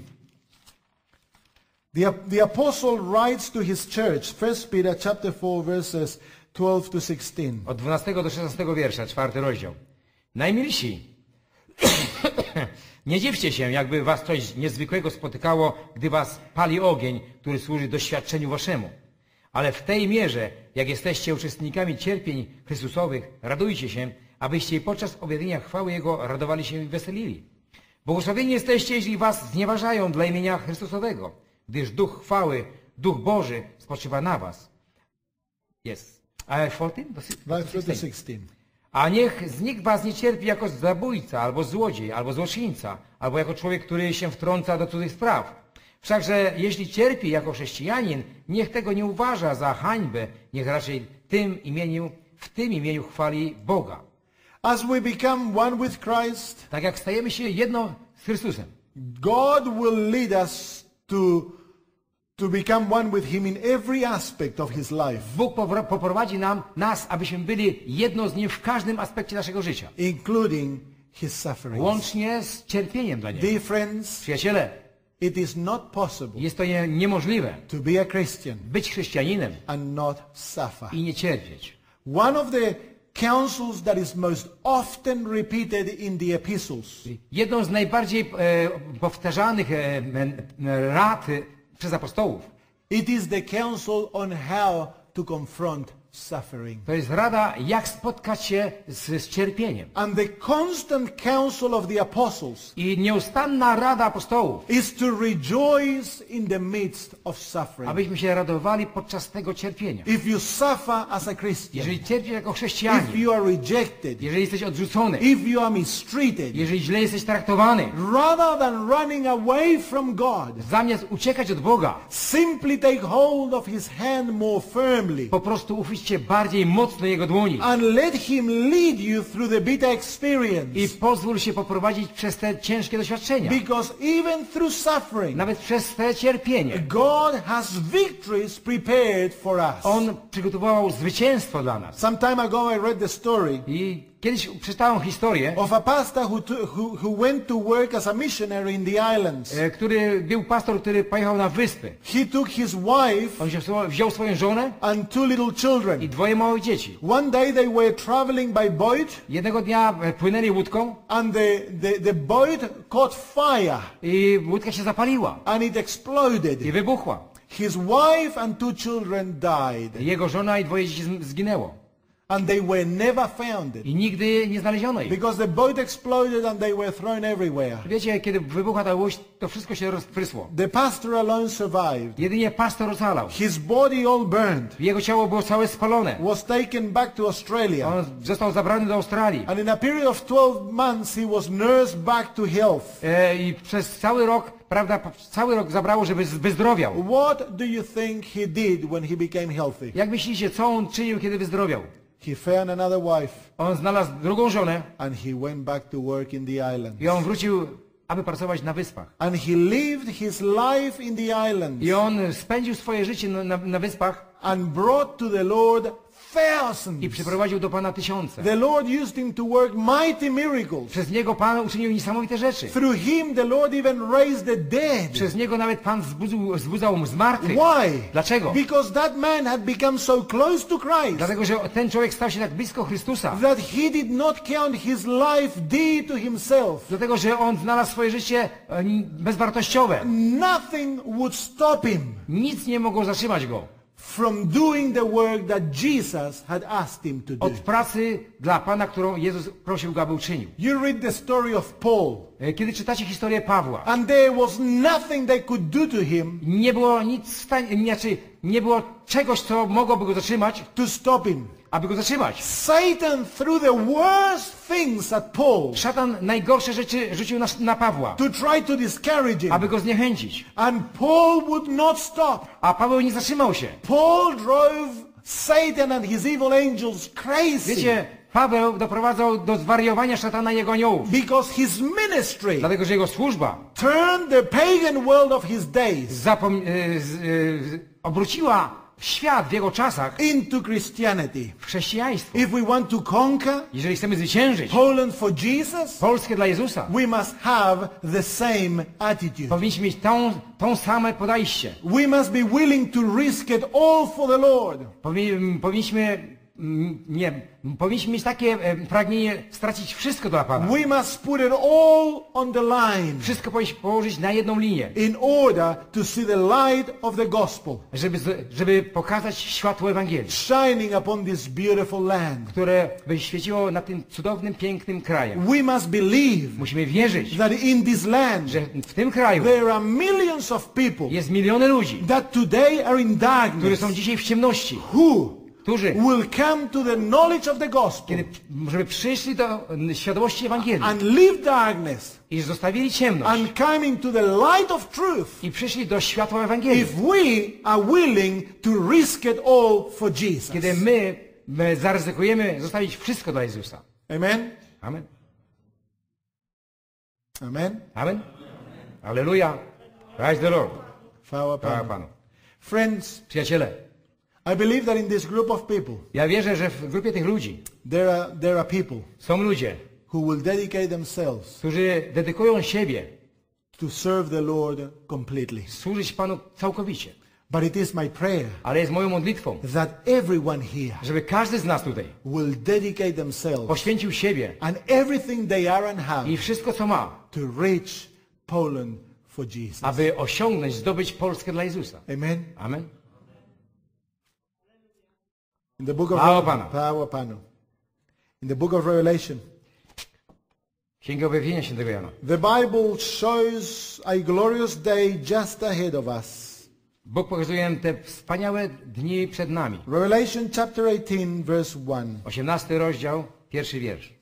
the, the apostle writes to his church, First Peter chapter four, verses twelve to sixteen. od dwunastego do szesnastego wiersza, czwarty rozdział. Najmilsi, nie dziwcie się, jakby was coś niezwykłego spotykało, gdy was pali ogień, który służy doświadczeniu waszemu. Ale w tej mierze, jak jesteście uczestnikami cierpień Chrystusowych, radujcie się, abyście podczas objawienia chwały Jego radowali się i weselili. Błogosławieni jesteście, jeśli was znieważają dla imienia Chrystusowego, gdyż Duch chwały, Duch Boży spoczywa na was. Jest. A czternasty? Right through to sixteen. A niech z nikt was nie cierpi jako zabójca, albo złodziej, albo złoczyńca, albo jako człowiek, który się wtrąca do cudzych spraw. Wszakże jeśli cierpi jako chrześcijanin, niech tego nie uważa za hańbę, niech raczej tym imieniu, w tym imieniu chwali Boga. As we become one with Christ, Tak jak stajemy się jedno z Chrystusem, God will lead us to, to become one with Him in every aspect of His life, Bóg powro- poprowadzi nam, nas, abyśmy byli jedno z Nim w każdym aspekcie naszego życia. including His sufferings. Łącznie z cierpieniem dla Niego. Dear friends, Przyjaciele, it is not possible jest to nie, niemożliwe to be a Christian być chrześcijaninem and not suffer. i nie cierpieć. One of the counsels that is most often repeated in the epistles Jedną z najbardziej e, powtarzanych e, e, rad e, przez apostołów it is the counsel on how to confront suffering. to jest rada, jak spotkać się z, z cierpieniem. And the constant counsel of the apostles I nieustanna rada apostołów, is to rejoice in the midst of suffering. abyśmy się radowali podczas tego cierpienia. If you suffer as a Christian, Jeżeli cierpisz jako if chrześcijanin, you are rejected, jeżeli jesteś odrzucony, if you are mistreated, jeżeli źle jesteś traktowany, rather than running away from God, zamiast uciekać od Boga, simply take hold of His hand more firmly po prostu uchwyć się bardziej mocno Jego dłoni and let Him lead you through the bitter experience. i pozwól się poprowadzić przez te ciężkie doświadczenia. Because even through suffering, Nawet przez te cierpienie. God has victories prepared for us. On przygotował zwycięstwo dla nas. Some time ago I read the story I kiedyś przeczytałem historię, of a pastor who, to, who, who went to work as a missionary in the islands. e, który był pastor, który pojechał na wyspy. He took his wife On wziął, wziął swoją żonę and two little i children. dwoje małych dzieci. One day they were traveling by boat Jednego dnia e, płynęli łódką and the, the, the boat caught fire i łódka się zapaliła and it exploded. i wybuchła. His wife and two children died Jego żona i dwoje dzieci z- zginęło. and they were never found I nigdy nie znaleziono ich. because the boat exploded and they were thrown everywhere. Wiecie, kiedy wybuchła ta łódź, to wszystko się rozprysło. The pastor alone survived. Jedynie pastor ocalał. His body all burned, Jego ciało było całe spalone. was taken back to Australia. On został zabrany do Australii. And in a period of twelve months he was nursed back to health. E, I przez cały rok, prawda, p- cały rok zabrało, żeby z- wyzdrowiał. What do you think he did when he became healthy? Jak myślicie, co on czynił, kiedy wyzdrowiał? He found another wife On znalazł drugą żonę and he went back to work in the islands. i on wrócił, aby pracować na wyspach. And he lived his life in the islands I on spędził swoje życie na, na, na wyspach and brought to the Lord i thousands. przyprowadził do Pana tysiące. The Lord used him to work mighty miracles. Przez niego Pan uczynił niesamowite rzeczy. Through him the Lord even raised the dead. Przez niego nawet Pan zbudził, zbudzał z martwych. Why? Dlaczego? Because that man had become so close to Christ Dlatego, że ten człowiek stał się tak blisko Chrystusa. that he did not count his life dear to himself. Dlatego, że on znalazł swoje życie e, bezwartościowe. Nothing would stop him Nic nie mogło zatrzymać go from doing the work that Jesus had asked him to do. od pracy dla Pana, którą Jezus prosił go, aby uczynił. You read the story of Paul, E, Kiedy czytacie historię Pawła, and there was nothing they could do to him nie było nic w stanie, znaczy nie było czegoś, co mogłoby go zatrzymać, to stop him. aby go zatrzymać. Satan threw the worst things at Paul Szatan najgorsze rzeczy rzucił na, na Pawła, to try to discourage him. aby go zniechęcić. And Paul would not stop. A Paweł nie zatrzymał się. Paul drove Satan and his evil angels crazy Wiecie, Paweł doprowadzał do zwariowania szatana i jego aniołów. because his ministry Dlatego, że jego służba turned the pagan world of his days zapom- e, z, e, obróciła świat w jego czasach into Christianity. w chrześcijaństwo. If we want to conquer Jeżeli chcemy zwyciężyć Poland for Jesus, Polskę dla Jezusa, we must have the same attitude. powinniśmy mieć tą, tą same podejście. We must be willing to risk it all for the Lord. Powi- powinniśmy, mm, nie, powinniśmy mieć takie e, pragnienie stracić wszystko dla Pana. We must put it all on the line Wszystko powinniśmy położyć na jedną linię, in order to see the light of the gospel żeby, z- żeby pokazać światło Ewangelii, shining upon this beautiful land. które by świeciło na tym cudownym, pięknym kraju. We must believe Musimy wierzyć, that in this land że w tym kraju there are millions of people jest miliony ludzi, that today are in którzy darkness są dzisiaj w ciemności, who którzy, will come to the knowledge of the gospel kiedy, żeby przyszli do świadomości Ewangelii and leave darkness i zostawili ciemność and come into the light of truth i przyszli do światła Ewangelii. if we are willing to risk it all for Jesus. Kiedy my, my zaryzykujemy zostawić wszystko dla Jezusa. Amen? Amen. Amen? Amen. Alleluja. Praise the Lord. Chwała Chwała Panu. Panu. Friends, Przyjaciele, I believe that in this group of people, ja wierzę, że w grupie tych ludzi there are, there are people są ludzie, who will dedicate themselves którzy dedykują siebie to serve the Lord completely. służyć Panu całkowicie. But it is my prayer Ale jest moją modlitwą, that everyone here żeby każdy z nas tutaj will dedicate themselves poświęcił siebie and everything they are and have i wszystko, co ma, to reach Poland for Jesus. aby osiągnąć, zdobyć Polskę dla Jezusa. Amen? Amen. In the book of Chwała Panu. Chwała Panu. In the book of Revelation, Księga Objawienia Świętego Jana. the Bible shows a glorious day just ahead of us. Bóg pokazuje nam te wspaniałe dni przed nami. Revelation chapter eighteen, verse one. osiemnasty rozdział, pierwszy wiersz.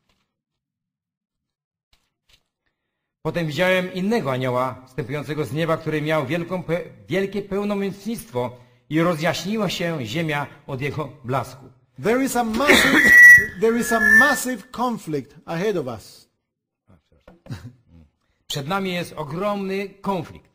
Potem widziałem innego anioła, wstępującego z nieba, który miał wielką, pe wielkie pełnomocnictwo i rozjaśniła się ziemia od jego blasku. There is a massive, there is a massive conflict ahead of us. Przed nami jest ogromny konflikt.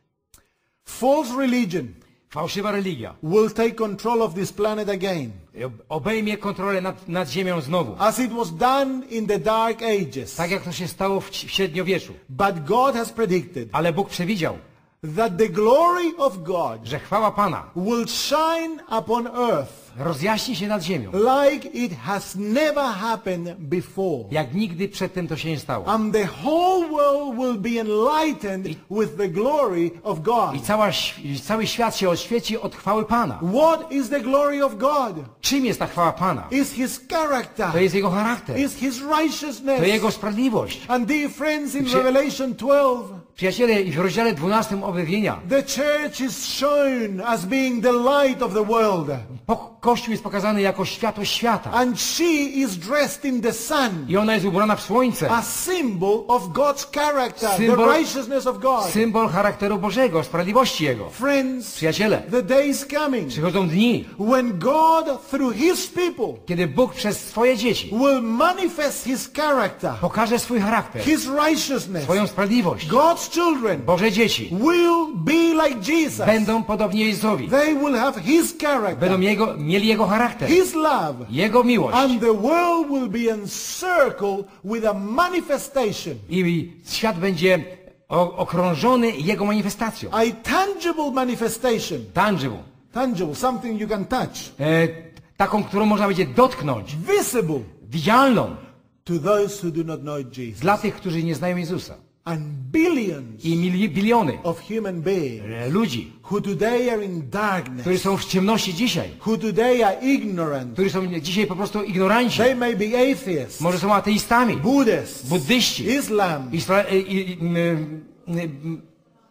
False religion Fałszywa religia will take control of this planet again, obejmie kontrolę nad, nad ziemią znowu. as it was done in the dark ages. Tak jak to się stało w, w średniowieczu. But God has predicted Ale Bóg przewidział, that the glory of God że chwała Pana will shine upon earth rozjaśni się nad ziemią, like it has never happened before. jak nigdy przedtem to się nie stało. And the whole world will be enlightened with the glory of God. I cała, ś- cały świat się oświeci od chwały Pana. What is the glory of God? Czym jest ta chwała Pana? Is His character. To jest Jego charakter, Is His righteousness. to Jego sprawiedliwość. And dear friends, in Przy- Revelation twelve, Przyjaciele, i w rozdziale dwunastym objawienia the church is shown as being the light of the world. po- Kościół jest pokazany jako światło świata. And she is dressed in the sun, I ona jest ubrana w słońce. a symbol of God's character, Symbol- the righteousness of God. Symbol charakteru Bożego, sprawiedliwości Jego. Friends, Przyjaciele, the day is coming przychodzą dni, when God, through His people, kiedy Bóg przez swoje dzieci will manifest His character, pokaże swój charakter, His righteousness. swoją sprawiedliwość. God's children Boże dzieci will be like Jesus. będą podobni Jezusowi. They will have His Będą character, jego, mieli Jego charakter, His love, Jego miłość. and the world will be encircled with a manifestation, I świat będzie o- okrążony Jego manifestacją. a tangible manifestation, Tangible. tangible, something you can touch, E, taką, którą można będzie dotknąć. visible Widzialną to those who do not know Jesus. dla tych, którzy nie znają Jezusa. And billions I mili, biliony of human beings e, ludzi, who today are in darkness, którzy są w ciemności dzisiaj, who today are ignorant. którzy są dzisiaj po prostu ignoranci. They may be atheists, Może są ateistami, Buddhists, buddyści, Islam, Isra- i, i, m, m,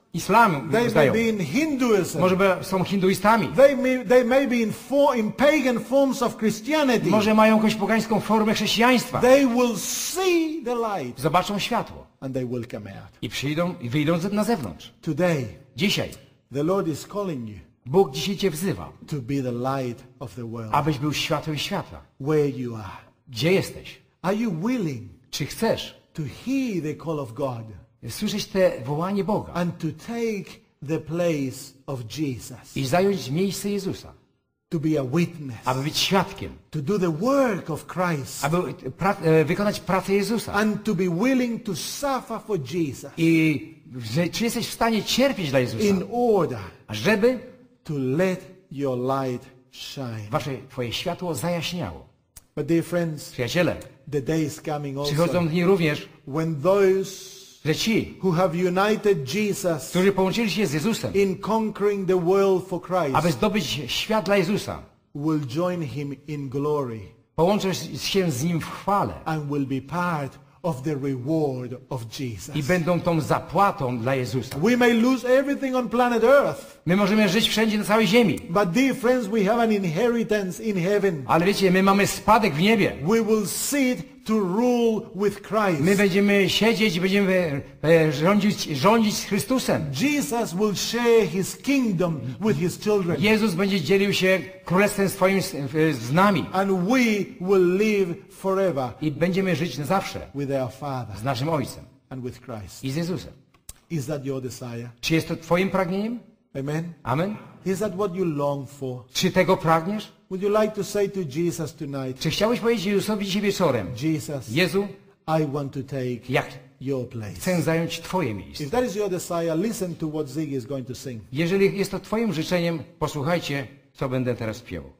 islamu They may wyznają. be in Hinduism. Może by są hinduistami. They may, they may be in, for, in pagan forms of Christianity. Może mają jakąś pogańską formę chrześcijaństwa. They will see the light Zobaczą światło and they will come out. i przyjdą i wyjdą z- na zewnątrz. Today, Dzisiaj the Lord is calling you Bóg dzisiaj cię wzywa, to be the light of the world. abyś był światłem światła. Where you are. Gdzie jesteś? Are you willing Czy chcesz to hear the call of God słyszeć te wołanie Boga and to take the place of Jesus? i zająć miejsce Jezusa, To be a witness. aby być świadkiem, To do the work of Christ. aby pra e, wykonać pracę Jezusa? And to be willing to suffer for Jesus. I że, czy jesteś w stanie cierpieć dla Jezusa, In order żeby to let your light shine. wasze, twoje światło zajaśniało? But dear friends, Przyjaciele, the day is coming przychodzą also dni również, when those że ci, who have united Jesus którzy połączyli się z Jezusem, in conquering the world for aby Christ zdobyć świat dla Jezusa, will join him in glory połączą się z Nim w chwale and will be part of the reward of Jesus. i będą tą zapłatą dla Jezusa. We may lose everything on planet Earth, My możemy żyć wszędzie na całej ziemi, but dear friends, we have an inheritance in heaven. ale wiecie, my mamy spadek w niebie. We will sit to rule with Christ. My będziemy siedzieć i będziemy e, rządzić, rządzić z Chrystusem. Jesus will share his kingdom with his children. Jezus będzie dzielił się królestwem swoim z, e, z nami And we will live forever i będziemy żyć na zawsze with our Father z naszym Ojcem and with Christ. i z Jezusem. Is that your desire? Czy jest to twoim pragnieniem? Amen? Amen. Is that what you long for? Czy tego pragniesz? Would you like to say to Jesus tonight, Czy chciałeś powiedzieć Jezusowi dzisiaj wieczorem: Jesus, Jezu, I want to take ja your place? chcę zająć Twoje miejsce. If that is your desire, listen to what Zig is going to sing. Jeżeli jest to Twoim życzeniem, posłuchajcie, co będę teraz śpiewał.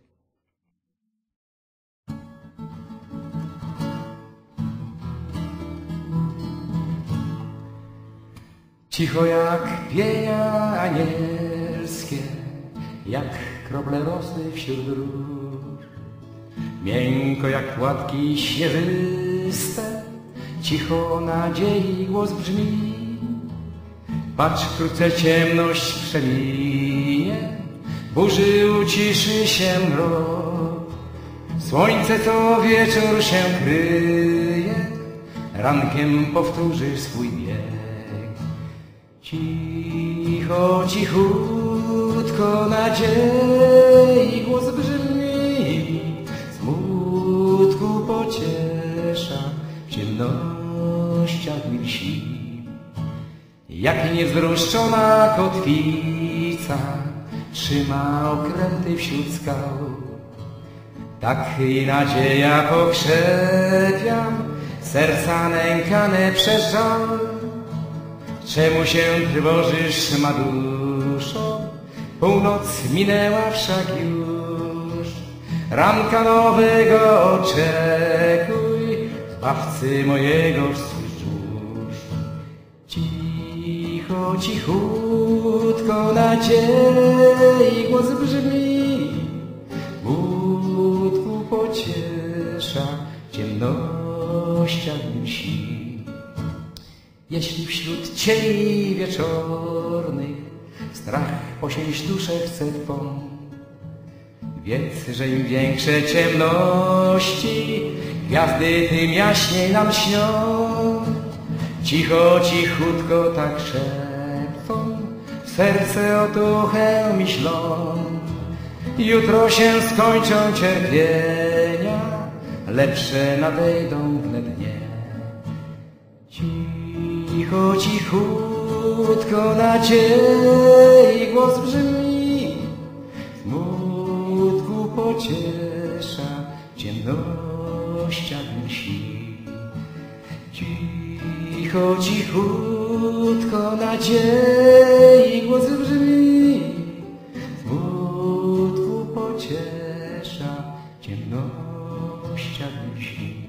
Cicho jak pieja anielskie, jak krople rosy wśród róż. Miękko jak płatki śnieżyste, cicho nadziei głos brzmi. Patrz, wkrótce ciemność przeminie, burzy uciszy się mrok. Słońce co wieczór się kryje, rankiem powtórzysz swój bieg. Cicho, cichutko nadziei głos brzmi, smutku pociesza, w ciemnościach milsi. Jak niewzruszczona kotwica trzyma okręty wśród skał, tak i nadzieja pokrzewia serca nękane przez żal. Czemu się trwożysz, ma duszo? Północ minęła wszak już. Ranka nowego oczekuj, Zbawcy mojego wzrusz. Cicho, cichutko nadziei głos brzmi, smutku pociesza, w ciemnościach msi. Jeśli wśród cieni wieczornych strach posiąść duszę chce twą, wiedz, że im większe ciemności, gwiazdy tym jaśniej nam śnią. Cicho, cichutko tak szepczą, w serce otuchę myślą. Jutro się skończą cierpienia, lepsze nadejdą wnet dnie. Cicho, cichutko nadziei głos brzmi, smutku pociesza, w ciemnościach msi. Cicho, cichutko nadziei głos brzmi, smutku pociesza, w ciemnościach msi.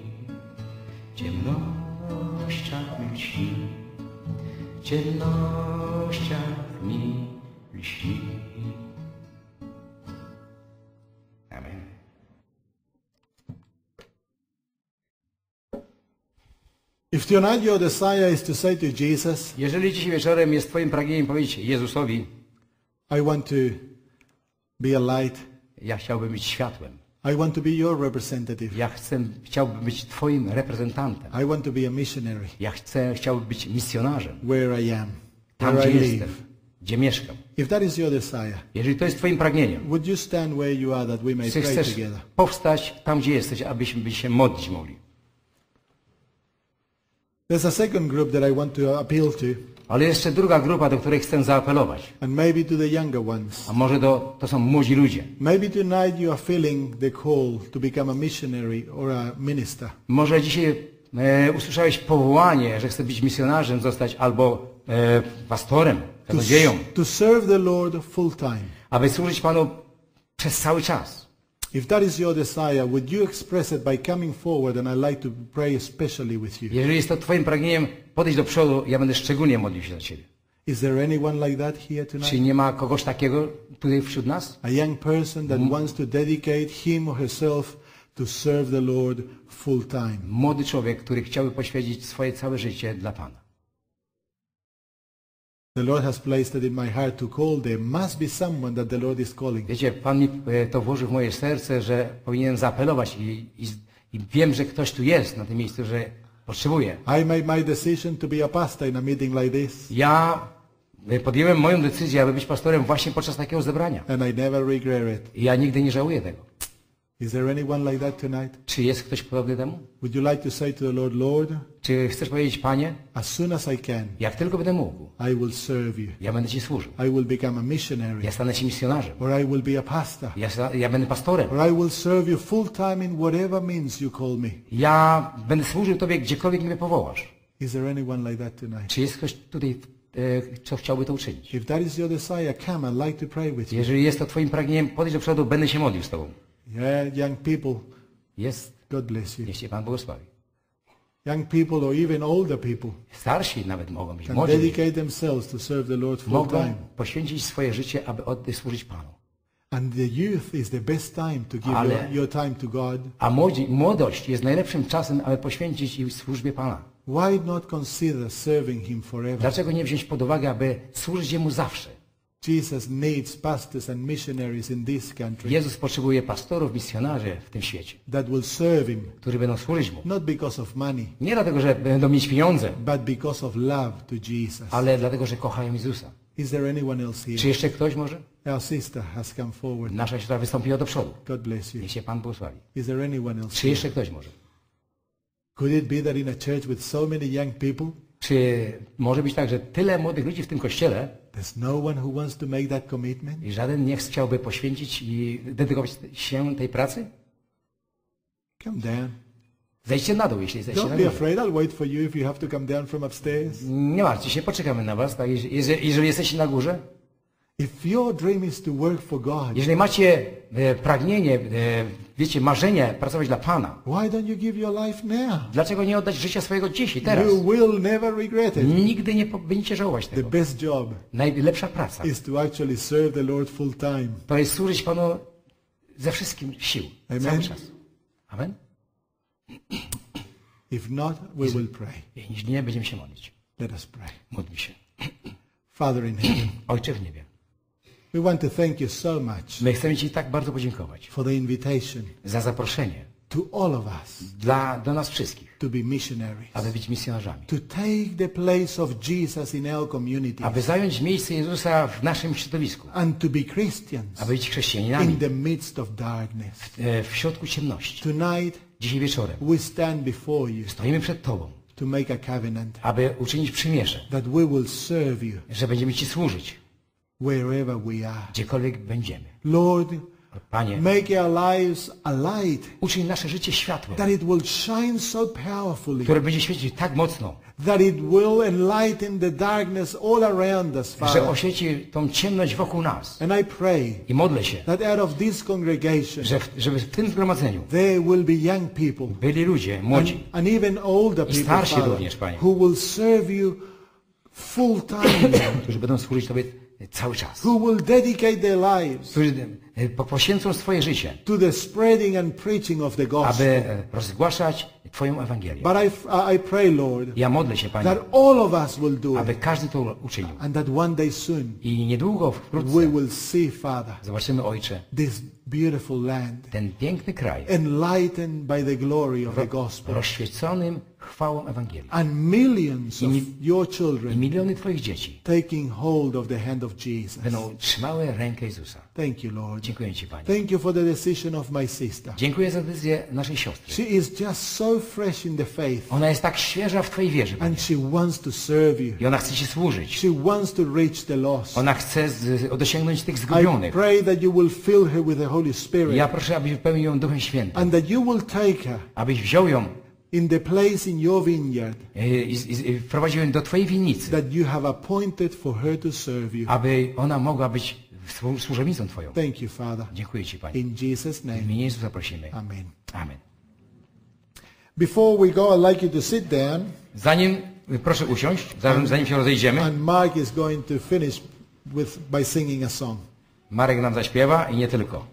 Ciemnościach msi, w ciemnościach mi msi. Amen. If If tonight your desire is to say to Jesus, Jeżeli dzisiaj wieczorem jest twoim pragnieniem powiedzieć Jezusowi, I want to be a light, ja chciałbym być światłem, I want to be your representative, ja chcę, chciałbym być twoim reprezentantem, I want to be a missionary ja chcę, chciałbym być misjonarzem, where I am, tam where gdzie I jestem, live. gdzie mieszkam. If that is your desire, Jeżeli to jest twoim pragnieniem, would you stand where you are that we may czy pray chcesz together? powstać tam, gdzie jesteś, abyśmy się modlić mogli. There's a second group that I want to appeal to, Ale jeszcze druga grupa, do której chcę zaapelować. and maybe to the younger ones. A może do, to są młodzi ludzie. Maybe tonight you are feeling the call to become a missionary or a minister. Może dzisiaj e, usłyszałeś powołanie, że chcesz być misjonarzem, zostać albo e, pastorem, To, kaznodzieją, to serve the Lord full time. aby służyć Panu przez cały czas. If that is your desire, would you express it by coming forward, and I'd like to pray especially with you. Jeżeli jest to twoim pragnieniem, podejdź do przodu, ja będę szczególnie modlił się za ciebie. Is there anyone like that here Czy tonight? nie ma kogoś takiego tutaj wśród nas? A young person that wants to dedicate him or herself to serve the Lord full time. Młody człowiek, który chciałby poświęcić swoje całe życie dla Pana. The Lord has placed it in my heart to call. There must be someone that the Lord is calling. Wiecie, Pan mi e, to włożył w moje serce, że powinienem zaapelować i, i, i wiem, że ktoś tu jest na tym miejscu, że potrzebuje. I made my decision to be a pastor in a meeting like this, Ja e, podjąłem moją decyzję, aby być pastorem właśnie podczas takiego zebrania. and I never regret it. I ja nigdy nie żałuję tego. Is there anyone like that tonight? Czy jest ktoś podobny temu? Would you like to say to the Lord, Lord, Czy chcesz powiedzieć, Panie, as soon as I can, jak tylko będę mógł, I will serve you. ja będę Ci służył. I will become a missionary, Ja stanę się misjonarzem. or I will be a pastor, Ja, sta- ja będę pastorem. or I will serve you full time in whatever means you call me. Ja będę służył Tobie gdziekolwiek mnie powołasz. Is there anyone like that tonight? Czy jest ktoś tutaj, e, kto chciałby to uczynić? If that is your desire, come. I'd like to pray with you. Jeżeli jest to Twoim pragnieniem, podejdź do przodu, będę się modlił z Tobą. Yeah, young people, Jest, God bless you. niech Cię Pan błogosławi. Young people or even older people Starsi nawet mogą być, can młodzi dedicate themselves to serve the Lord full mogą time. poświęcić swoje życie, aby oddać służyć Panu. And the youth is the best time to give Ale- your, your time to God. A młodzi, młodość jest najlepszym czasem, aby poświęcić jej służbie Pana. Why not consider serving Him forever? Dlaczego nie wziąć pod uwagę, aby służyć Jemu zawsze? Jesus needs pastors and missionaries in this country Jezus potrzebuje pastorów, misjonarzy w tym świecie, that will serve Him, którzy będą służyć Mu. not because of money, Nie dlatego, że będą mieć pieniądze, but because of love to Jesus. ale dlatego, że kochają Jezusa. Is there anyone else Czy here? jeszcze ktoś może? Our sister has come forward. Nasza siostra wystąpiła do przodu. God bless you. Niech się Pan błogosławi. Is there anyone else Czy here? jeszcze ktoś może? Could it be that in a church with so many young people, Czy może być tak, że tyle młodych ludzi w tym kościele there's no one who wants to make that commitment? i żaden nie chciałby poświęcić i dedykować się tej pracy? Come down. Zejdźcie na dół, jeśli jesteście Don't na be górze. afraid. I'll wait for you if you have to come down from upstairs. Nie martwcie się, poczekamy na was. Tak? Jeżeli, jeżeli jesteście na górze, If your dream is to work for God, jeżeli macie e, pragnienie, e, wiecie, marzenie pracować dla Pana, why don't you give your life now? dlaczego nie oddać życia swojego dzisiaj, teraz? You will never regret it. Nigdy nie po- będziecie żałować The tego. best job Najlepsza praca is to actually serve the Lord full time. to jest służyć Panu ze wszystkim sił, Amen. cały czas. Amen? If not, we will pray. Jeśli nie, będziemy się modlić. Let us pray. Módlmy się. Father in heaven, Ojcze w niebie, we want to thank you so much my chcemy Ci tak bardzo podziękować for the invitation za zaproszenie to all of us dla, dla nas wszystkich, to be missionaries, aby być misjonarzami, to take the place of Jesus in our community, aby zająć miejsce Jezusa w naszym środowisku, and to be Christians aby być in chrześcijanami the midst of darkness. e, w środku ciemności. Tonight, Dzisiaj wieczorem we stand before you stoimy przed Tobą, to make a covenant aby uczynić przymierze, that we will serve you że będziemy Ci służyć, wherever we are. gdziekolwiek będziemy. Lord, Panie, make our lives a light uczyń nasze życie światłem, that it will shine so powerfully, które będzie świecić tak mocno, that it will enlighten the darkness all around us, że Father. oświeci tą ciemność wokół nas. And I pray I modlę się, that out of this congregation, że w, żeby w tym zgromadzeniu there will be young people byli ludzie, and, młodzi, and even older I people, starsi Father, również, Panie. who will serve you full time, którzy będą służyć Tobie cały czas, who will dedicate their lives którzy e, po- poświęcą swoje życie, to the spreading and preaching of the aby gospel. e, rozgłaszać Twoją Ewangelię. But I, I pray, Lord, Ja modlę się, Panie, that all of us will do aby it, każdy to uczynił. and that one day soon I niedługo, we wkrótce, will see, Father, zobaczymy, Ojcze, this beautiful land ten piękny kraj, enlightened by the glory of the gospel, rozświeconym chwałą Ewangelii. and millions I of mi- your I children miliony Twoich dzieci taking hold of the hand of Jesus. będą trzymały rękę Jezusa. Thank you, Lord. Dziękuję Ci, Panie. Thank you for the decision of my sister. Dziękuję za decyzję naszej siostry. She is just so fresh in the faith, Ona jest tak świeża w Twojej wierze, Panie. and she wants to serve you. I ona chce Ci służyć. She wants to reach the lost. Ona chce z, dosięgnąć tych I zgubionych. pray that you will fill her with the Holy Spirit, Ja proszę, abyś wypełnił ją Duchem Świętym. and that you will take her Abyś wziął ją in the place in your vineyard i, i, i wprowadził ją do Twojej winnicy, that you have appointed for her to serve you. aby ona mogła być współ- służebnicą Twoją. Thank you, Father. Dziękuję Ci, Panie. In Jesus' W name, imieniu Jezusa prosimy. amen. Amen. Before we go, I'd like you to sit down, Zanim, proszę usiąść, zanim, zanim się rozejdziemy, and Mark is going to finish with by singing a song. Marek nam zaśpiewa i nie tylko.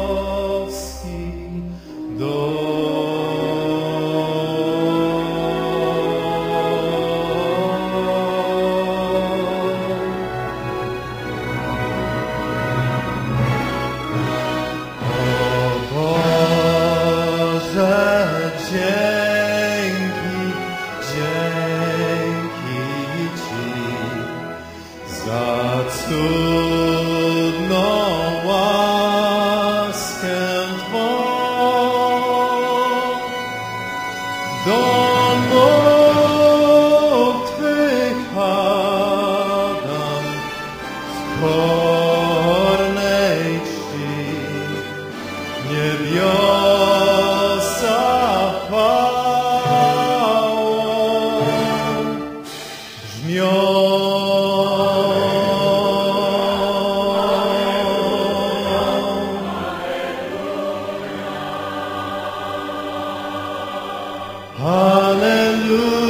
Ojcowski dom. cudną łaskę Twą. Don mógł Twych Adam w kornej czci, niebiosa chwałą brzmią. Hallelujah.